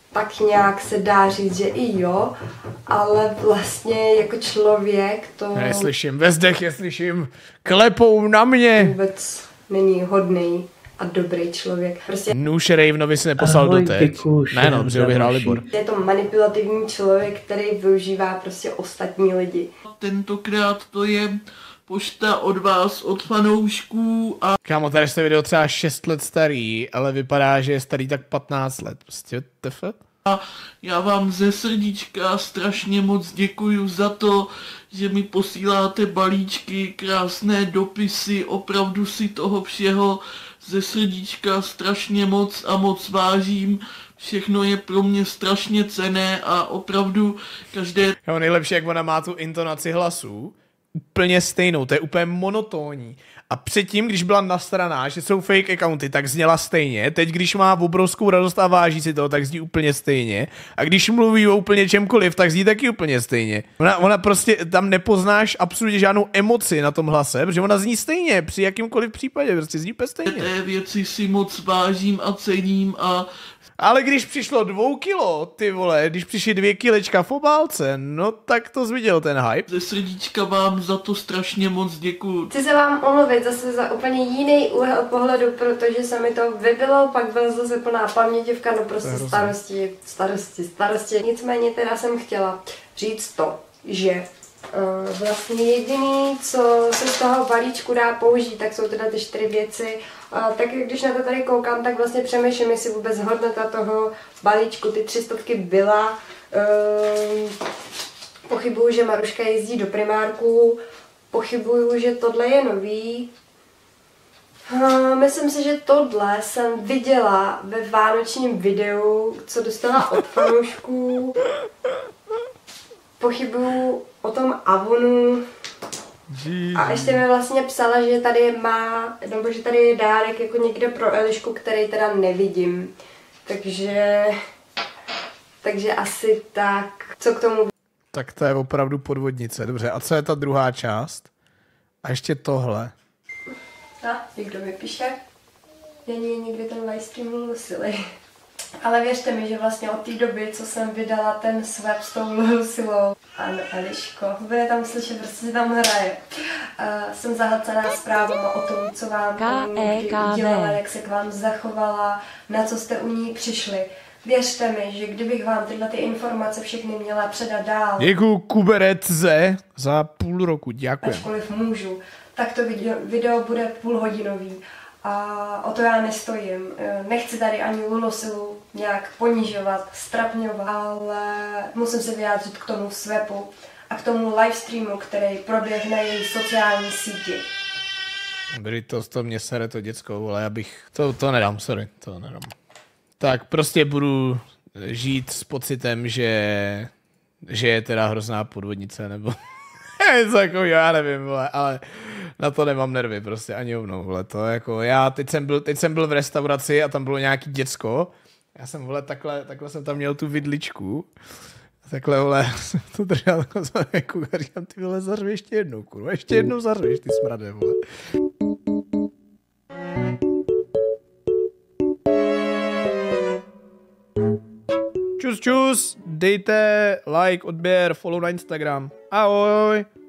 tak nějak se dá říct, že i jo, ale vlastně jako člověk to... Neslyším, ve zdech je slyším, klepou na mě. Vůbec není hodný a dobrý člověk. Prostě... Nůž Ravenovi si neposlal doteď. Ne no, protože ho vyhrál Libor. Je to manipulativní člověk, který využívá prostě ostatní lidi. Tentokrát to je pošta od vás, od fanoušků a... Kámo, tady jste video třeba šest let starý, ale vypadá, že je starý tak patnáct let. Prostě tf. A já vám ze srdíčka strašně moc děkuju za to, že mi posíláte balíčky, krásné dopisy, opravdu si toho všeho ze srdíčka strašně moc a moc vážím. Všechno je pro mě strašně cenné a opravdu každé... Jo, nejlepší, jak ona má tu intonaci hlasu, úplně stejnou, to je úplně monotónní. A předtím, když byla nasraná, že jsou fake accounty, tak zněla stejně. Teď, když má obrovskou radost a váží si toho, tak zní úplně stejně. A když mluví o úplně čemkoliv, tak zní taky úplně stejně. Ona, ona prostě, tam nepoznáš absolutně žádnou emoci na tom hlase, protože ona zní stejně, při jakýmkoliv případě, prostě zní úplně stejně. Té věci si moc vážím a cením a... Ale když přišlo dvou kilo, ty vole, když přišly dvě kilečka v obálce, no tak to zviděl ten hype. Ze srdíčka vám za to strašně moc děkuju. Chci se vám omluvit zase za úplně jiný úhel pohledu, protože se mi to vybilo, pak byla zase plná paměťovka, no prostě starosti, starosti, starosti. Nicméně teda jsem chtěla říct to, že uh, vlastně jediný, co se z toho balíčku dá použít, tak jsou teda ty čtyři věci. A tak když na to tady koukám, tak vlastně přemýšlím, jestli vůbec hodnota toho balíčku, ty tři stovky byla. Ehm, pochybuju, že Maruška jezdí do primárku, pochybuju, že tohle je nový. Ehm, myslím si, že tohle jsem viděla ve vánočním videu, co dostala od fanoušků. Pochybuju o tom Avonu. A ještě mi vlastně psala, že tady má, nebo že tady je dárek jako někde pro Elišku, který teda nevidím. Takže, takže asi tak, co k tomu? Tak to je opravdu podvodnice, dobře. A co je ta druhá část? A ještě tohle. A, někdo mi píše, není někdy ten livestream Lucily. Ale věřte mi, že vlastně od té doby, co jsem vydala ten swap s tou Lucilou, ano, Eliško, bude tam slyšet, prostě se tam hraje. Uh, jsem zahlcená zprávama o tom, co vám kdy udělala, jak se k vám zachovala, na co jste u ní přišli. Věřte mi, že kdybych vám tyhle ty informace všechny měla předat dál, děkuju Kuberetze za půl roku, děkuji. Ačkoliv můžu, tak to video, video bude půlhodinový. A o to já nestojím. Nechci tady ani Lucilu nějak ponižovat, strapňovat, ale musím se vyjádřit k tomu swapu a k tomu livestreamu, který proběhne na její sociální síti. Dobrý, to, to mě sere to děcko, ale já bych, to, to nedám, sorry, to nedám. Tak prostě budu žít s pocitem, že, že je teda hrozná podvodnice, nebo něco jako, já nevím, vole, ale na to nemám nervy prostě ani hovnou, vole, to jako, já teď jsem byl, teď jsem byl v restauraci a tam bylo nějaký děcko, já jsem, vole, takhle, takhle jsem tam měl tu vidličku, takhle, vole, jsem to držel, takhle jsem jako, říkám, ty vole, zařvi ještě jednou, kurva, ještě jednou zařviš, ty smrade, vole. Čus, čus, dejte like, odběr, follow na Instagram. Ahoj.